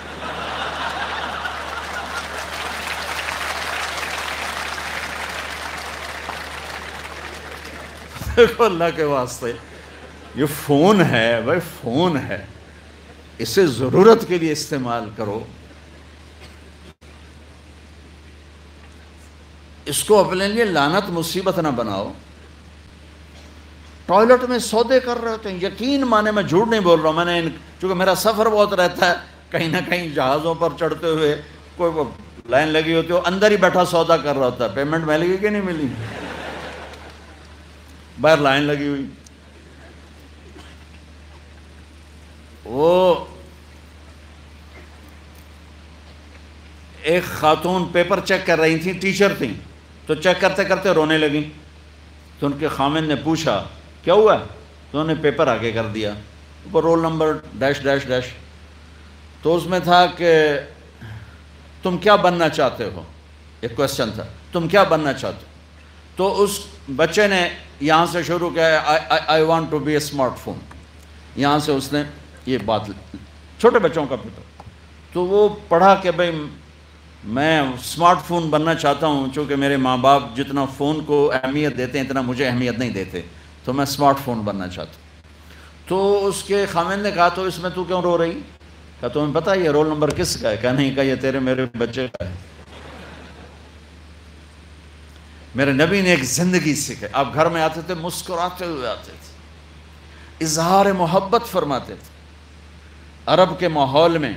دیکھو اللہ کے واسطے، یہ فون ہے بھائی، فون ہے، اسے ضرورت کے لیے استعمال کرو. اس کو اپنے لیے لعنت مصیبت نہ بناؤ. ٹوائلٹ میں سودے کر رہے ہوتے ہیں، یقین مانے میں جھوٹ نہیں بول رہا ہوں. میں نے ان چونکہ میرا سفر بہت رہتا ہے، کہیں نہ کہیں جہازوں پر چڑھتے ہوئے کوئی لائن لگی ہوتی ہے، وہ اندر ہی بیٹھا سودا کر رہا ہوتا ہے. پیمنٹ مل گئی کہ نہیں ملی؟ باہر لائن لگی ہوئی. وہ ایک خاتون پیپر چیک کر رہی تھیں، ٹیچر تھیں، تو چیک کرتے کرتے رونے لگیں. تو ان کے خامن نے پوچھا کیا ہوا؟ تو انہوں نے پیپر آگے کر دیا، اوپر roll number dash dash dash. تو اس میں تھا کہ تم کیا بننا چاہتے ہو، ایک کویسچن تھا، تم کیا بننا چاہتے ہو. تو اس بچے نے یہاں سے شروع کیا، I want to be a smart phone. یہاں سے اس نے یہ بات، چھوٹے بچوں کا پیپر. تو وہ پڑھا کہ بھئی میں اسمارٹ فون بننا چاہتا ہوں، چونکہ میرے ماں باپ جتنا فون کو اہمیت دیتے ہیں اتنا مجھے اہمیت نہیں دیتے، تو میں اسمارٹ فون بننا چاہتا ہوں. تو اس کے خامن نے کہا تو اس میں تو کیوں رو رہی؟ کہا تمہیں پتہ یہ رول نمبر کس کا ہے؟ کہا نہیں. کہا یہ تیرے میرے بچے کا ہے. میرے نبی نے ایک زندگی سکھائی. آپ گھر میں آتے تھے مسکراتے ہوئے آتے تھے، اظہار محبت فرماتے تھے. عرب کے ماحول میں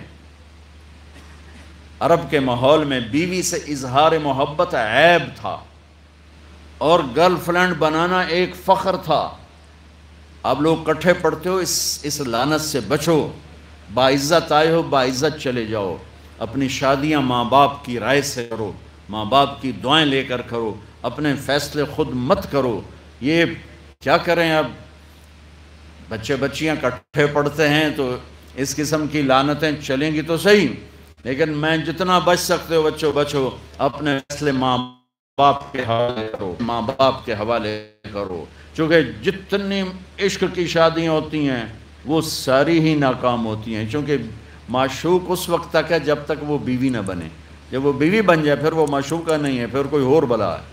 عرب کے ماحول میں بیوی سے اظہار محبت عیب تھا، اور گرل فرینڈ بنانا ایک فخر تھا. آپ لوگ کٹھے پڑھتے ہو، اس اس لعنت سے بچو. باعزت آئے ہو، باعزت چلے جاؤ. اپنی شادیاں ماں باپ کی رائے سے کرو، ماں باپ کی دعائیں لے کر کرو، اپنے فیصلے خود مت کرو. یہ کیا کریں، اب بچے بچیاں کٹھے پڑھتے ہیں تو اس قسم کی لعنتیں چلیں گی تو صحیح، لیکن میں جتنا بچ سکتے ہو بچو بچو. اپنے فیصلے ماں باپ کے حوالے کرو، ماں باپ کے حوالے کرو. چونکہ جتنی عشق کی شادیاں ہوتی ہیں وہ ساری ہی ناکام ہوتی ہیں، چونکہ معشوق اس وقت تک ہے جب تک وہ بیوی نہ بنے. جب وہ بیوی بن جائے پھر وہ معشوقہ نہیں ہے، پھر کوئی اور بلا ہے.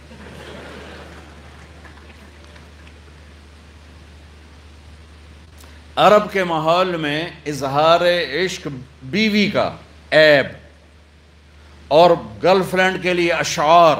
عرب کے ماحول میں اظہار عشق بیوی کا عیب، اور گرل فرینڈ کے لیے اشعار.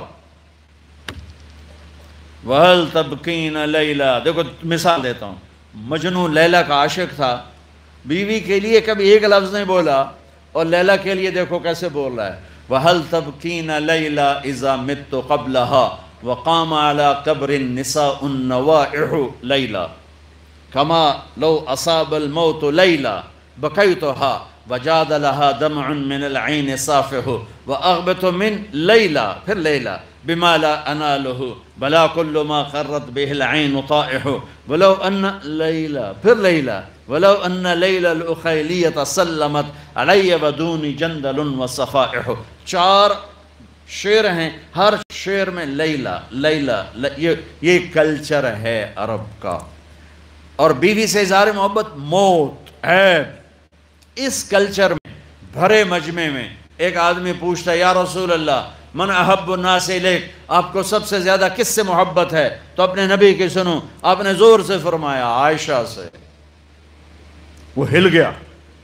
وَهَلْ تَبْكِينَ لَيْلَا. دیکھو مثال دیتا ہوں، مجنو لیلا کا عاشق تھا، بیوی کے لیے کبھی ایک لفظ نہیں بولا، اور لیلا کے لیے دیکھو کیسے بول رہا ہے. وَهَلْ تَبْكِينَ لَيْلَا إِذَا مِتُّ قَبْلَهَا وَقَامَ عَلَى قَبْرِ النِّسَاءُ النَّوَائِحُ لَيْلَا كَمَا لَوْ أَصَابَ الْمَوْتُ لَيْلَا بَكَيْتُهَا وَجَادَ لَهَا دَمْعٌ مِّنَ الْعَيْنِ صَافِحُ وَأَغْبَتُ مِنْ لَيْلَا. پھر لیلا بِمَا لَا أَنَالُهُ بَلَا كُلُّ مَا خَرَّتْ بِهِ الْعَيْنُ طَائِحُ وَلَوْ أَنَّ لیلا. پھر لیلا وَلَوْ أَنَّ لَيْلَ الْأُخَيْلِيَّةَ سَلَّمَتْ عَلَيَّ وَدُونِ جَنْدَلٌ وَصَفَائِحُ. چار شعر ہیں، ہر شعر میں لیلا لیلا. یہ کلچر ہے عرب کا. اور بیوی سے اظہار محبت موت عیب. اس کلچر میں بھرے مجمع میں ایک آدمی پوچھتا ہے یا رسول اللہ من احب الناس الیک، آپ کو سب سے زیادہ کس سے محبت ہے؟ تو اپنے نبی کی سنو. آپ نے زور سے فرمایا عائشہ سے. وہ ہل گیا،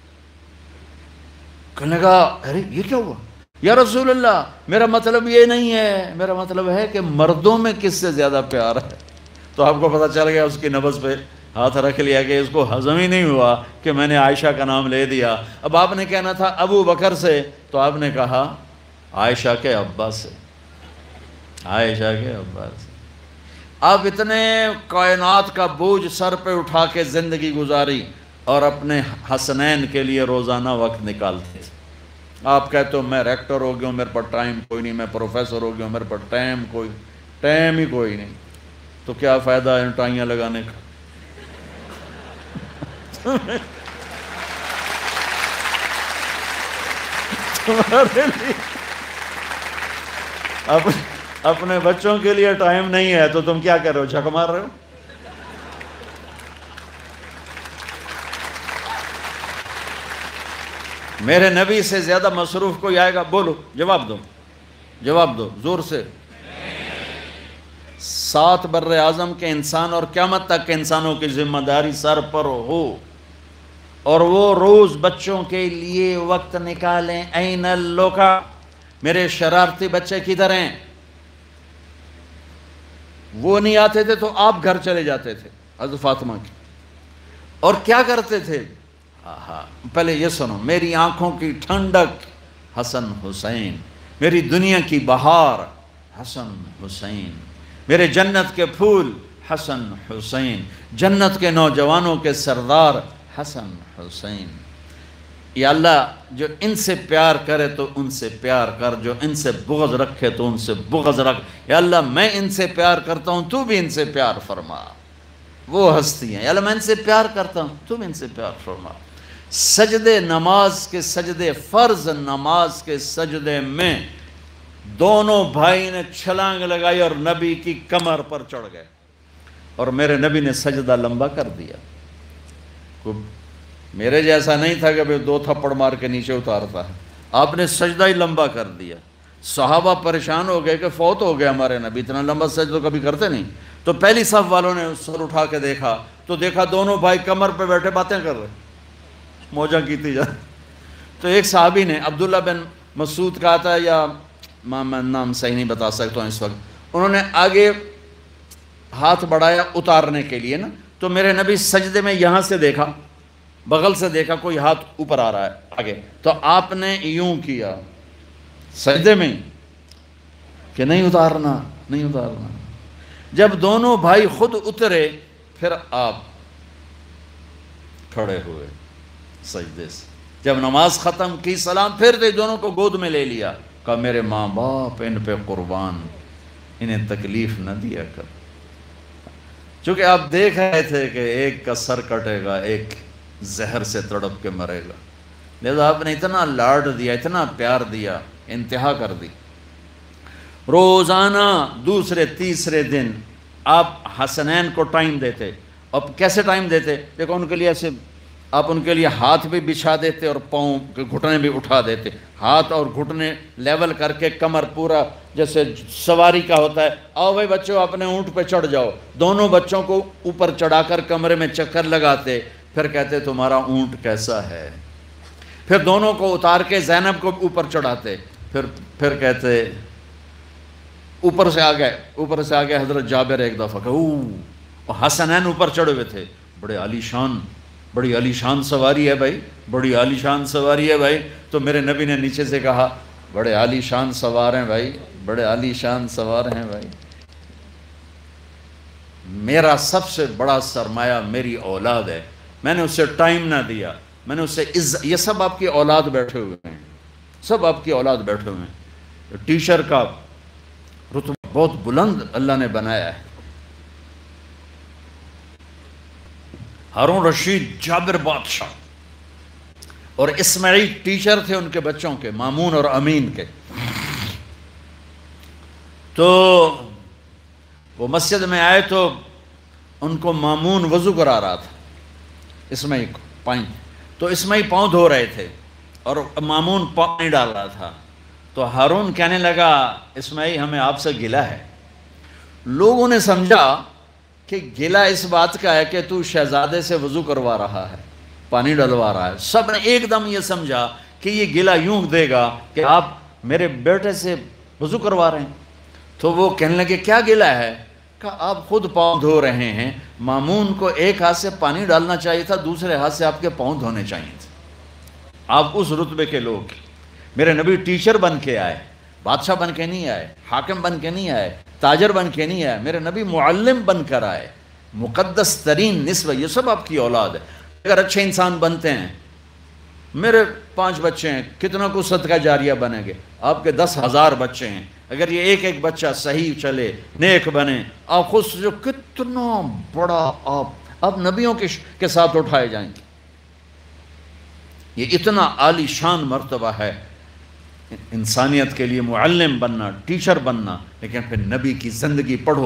کہنے لگا ارے یہ کیا ہوا یا رسول اللہ، میرا مطلب یہ نہیں ہے، میرا مطلب ہے کہ مردوں میں کس سے زیادہ پیار ہے. تو آپ کو پتہ چل گیا، اس کی نبض پہ ہاتھ رکھ لیا کہ اس کو ہضم ہی نہیں ہوا کہ میں نے عائشہ کا نام لے دیا. اب آپ نے کہنا تھا ابو بکر سے، تو آپ نے کہا عائشہ کے ابا سے، عائشہ کے ابا سے. آپ اتنے کائنات کا بوجھ سر پہ اٹھا کے زندگی گزاری، اور اپنے حسنین کے لیے روزانہ وقت نکالتے تھے. آپ کہتے ہو میں ریکٹر ہو گیا ہوں، میرے پاس ٹائم کوئی نہیں، میں پروفیسر ہو گیا ہوں، میرے پاس ٹائم کوئی ٹائم ہی کوئی نہیں. تو کیا فائدہ ہے ٹائیاں لگانے کا؟ تمہارے لیے اب اپنے بچوں کے لیے ٹائم نہیں ہے تو تم کیا کر رہے ہو؟ جھک مار رہے ہو؟ میرے نبی سے زیادہ مصروف کوئی آئے گا؟ بولو، جواب دو، جواب دو زور سے۔ سات بر اعظم کے انسان اور قیامت تک کے انسانوں کی ذمہ داری سر پر ہو، اور وہ روز بچوں کے لیے وقت نکالیں۔ این اللوکا، میرے شرارتی بچے کدھر ہیں؟ وہ نہیں آتے تھے تو آپ گھر چلے جاتے تھے حضرت فاطمہ کی، اور کیا کرتے تھے؟ آہا، پہلے یہ سنو، میری آنکھوں کی ٹھنڈک حسن حسین، میری دنیا کی بہار حسن حسین، میرے جنت کے پھول حسن حسین، جنت کے نوجوانوں کے سردار حسن حسین۔ یا اللہ، جو ان سے پیار کرے تو ان سے پیار کر، جو ان سے بغض رکھے تو ان سے بغض رکھ۔ یا اللہ، میں ان سے پیار کرتا ہوں، تو بھی ان سے پیار فرما۔ وہ ہستی ہیں، یا اللہ میں ان سے پیار کرتا ہوں، تو بھی ان سے پیار فرما۔ سجدے نماز کے سجدے، فرض نماز کے سجدے میں دونوں بھائی نے چھلانگ لگائی اور نبی کی کمر پر چڑھ گئے، اور میرے نبی نے سجدہ لمبا کر دیا۔ میرے جیسا نہیں تھا کہ بھئی دو تھپڑ مار کے نیچے اتارتا ہے، آپ نے سجدہ ہی لمبا کر دیا۔ صحابہ پریشان ہو گئے کہ فوت ہو گئے ہمارے نبی، اتنا لمبا سجدہ کبھی کرتے نہیں۔ تو پہلی صف والوں نے سر اٹھا کے دیکھا تو دیکھا دونوں بھائی کمر پہ بیٹھے باتیں کر رہے، موجہ کیتی جا۔ تو ایک صحابی نے، عبداللہ بن مسعود کہا تھا، یا میں نام صحیح نہیں بتا سکتا ہوں اس وقت، انہوں نے آگے ہاتھ بڑھایا اتارنے کے لیے نا، تو میرے نبی سجدے میں یہاں سے دیکھا، بغل سے دیکھا کوئی ہاتھ اوپر آ رہا ہے آگے، تو آپ نے یوں کیا سجدے میں کہ نہیں اتارنا، نہیں اتارنا۔ جب دونوں بھائی خود اترے پھر آپ کھڑے ہوئے سجدے سے۔ جب نماز ختم کی، سلام پھر دے، دونوں کو گود میں لے لیا، کہا میرے ماں باپ ان پہ قربان، انہیں تکلیف نہ دیا کر۔ چونکہ آپ دیکھ رہے تھے کہ ایک کا سر کٹے گا، ایک زہر سے تڑپ کے مرے گا، لہذا آپ نے اتنا لاڈ دیا، اتنا پیار دیا، انتہا کر دی۔ روزانہ دوسرے تیسرے دن آپ حسنین کو ٹائم دیتے۔ اب کیسے ٹائم دیتے؟ دیکھو ان کے لیے ایسے، آپ ان کے لیے ہاتھ بھی بچھا دیتے اور پاؤں کے گھٹنے بھی اٹھا دیتے، ہاتھ اور گھٹنے لیول کر کے، کمر پورا جیسے سواری کا ہوتا ہے، آؤ بھائی بچوں اپنے اونٹ پہ چڑھ جاؤ، دونوں بچوں کو اوپر چڑھا کر کمرے میں چکر لگاتے، پھر کہتے تمہارا اونٹ کیسا ہے، پھر دونوں کو اتار کے زینب کو اوپر چڑھاتے، پھر پھر کہتے اوپر سے آ گئے، اوپر سے آ گئے حضرت جابر ایک دفعہ کہ اوہ، حسنین اوپر چڑھے ہوئے تھے، بڑے عالی شان، بڑی عالی شان سواری ہے بھائی، بڑی عالی شان سواری ہے بھائی۔ تو میرے نبی نے نیچے سے کہا بڑے عالی شان سوار ہیں بھائی، بڑے عالی شان سوار ہیں بھائی۔ میرا سب سے بڑا سرمایہ میری اولاد ہے، میں نے اسے ٹائم نہ دیا، میں نے اسے عزت، یہ سب آپ کی اولاد بیٹھے ہوئے ہیں، سب آپ کی اولاد بیٹھے ہوئے ہیں۔ ٹیچر کا رتبہ بہت بلند اللہ نے بنایا ہے۔ ہارون رشید جابر بادشاہ اور اسماعیل ٹیچر تھے ان کے بچوں کے، مامون اور امین کے۔ تو وہ مسجد میں آئے تو ان کو مامون وضو کرا رہا تھا، اسماعیل کو پانی، تو اسماعیل پاؤں دھو رہے تھے اور مامون پانی ڈال رہا تھا۔ تو ہارون کہنے لگا اسماعیل ہمیں آپ سے گلہ ہے۔ لوگوں نے سمجھا کہ گلہ اس بات کا ہے کہ تو شہزادے سے وضو کروا رہا ہے، پانی ڈلوا رہا ہے۔ سب نے ایک دم یہ سمجھا کہ یہ گلہ یوں دے گا کہ آپ میرے بیٹے سے وضو کروا رہے ہیں۔ تو وہ کہنے لگے کیا گلہ ہے؟ کہ آپ خود پاؤں دھو رہے ہیں، مامون کو ایک ہاتھ سے پانی ڈالنا چاہیے تھا، دوسرے ہاتھ سے آپ کے پاؤں دھونے چاہیے تھے۔ آپ اس رتبے کے لوگ، میرے نبی ٹیچر بن کے آئے، بادشاہ بن کے نہیں آئے، حاکم بن کے نہیں آئے، تاجر بن کے نہیں آئے، میرے نبی معلم بن کر آئے، مقدس ترین نسبہ۔ یہ سب آپ کی اولاد ہے۔ اگر اچھے انسان بنتے ہیں، میرے پانچ بچے ہیں، کتنا کو صدقہ جاریہ بنیں گے؟ آپ کے دس ہزار بچے ہیں، اگر یہ ایک ایک بچہ صحیح چلے، نیک بنے، آپ خود جو کتنا بڑا آپ آپ نبیوں کے ساتھ اٹھائے جائیں گے۔ یہ اتنا عالی شان مرتبہ ہے۔ انسانیت کے لیے معلم بننا، ٹیچر بننا، لیکن پھر نبی کی زندگی پڑھو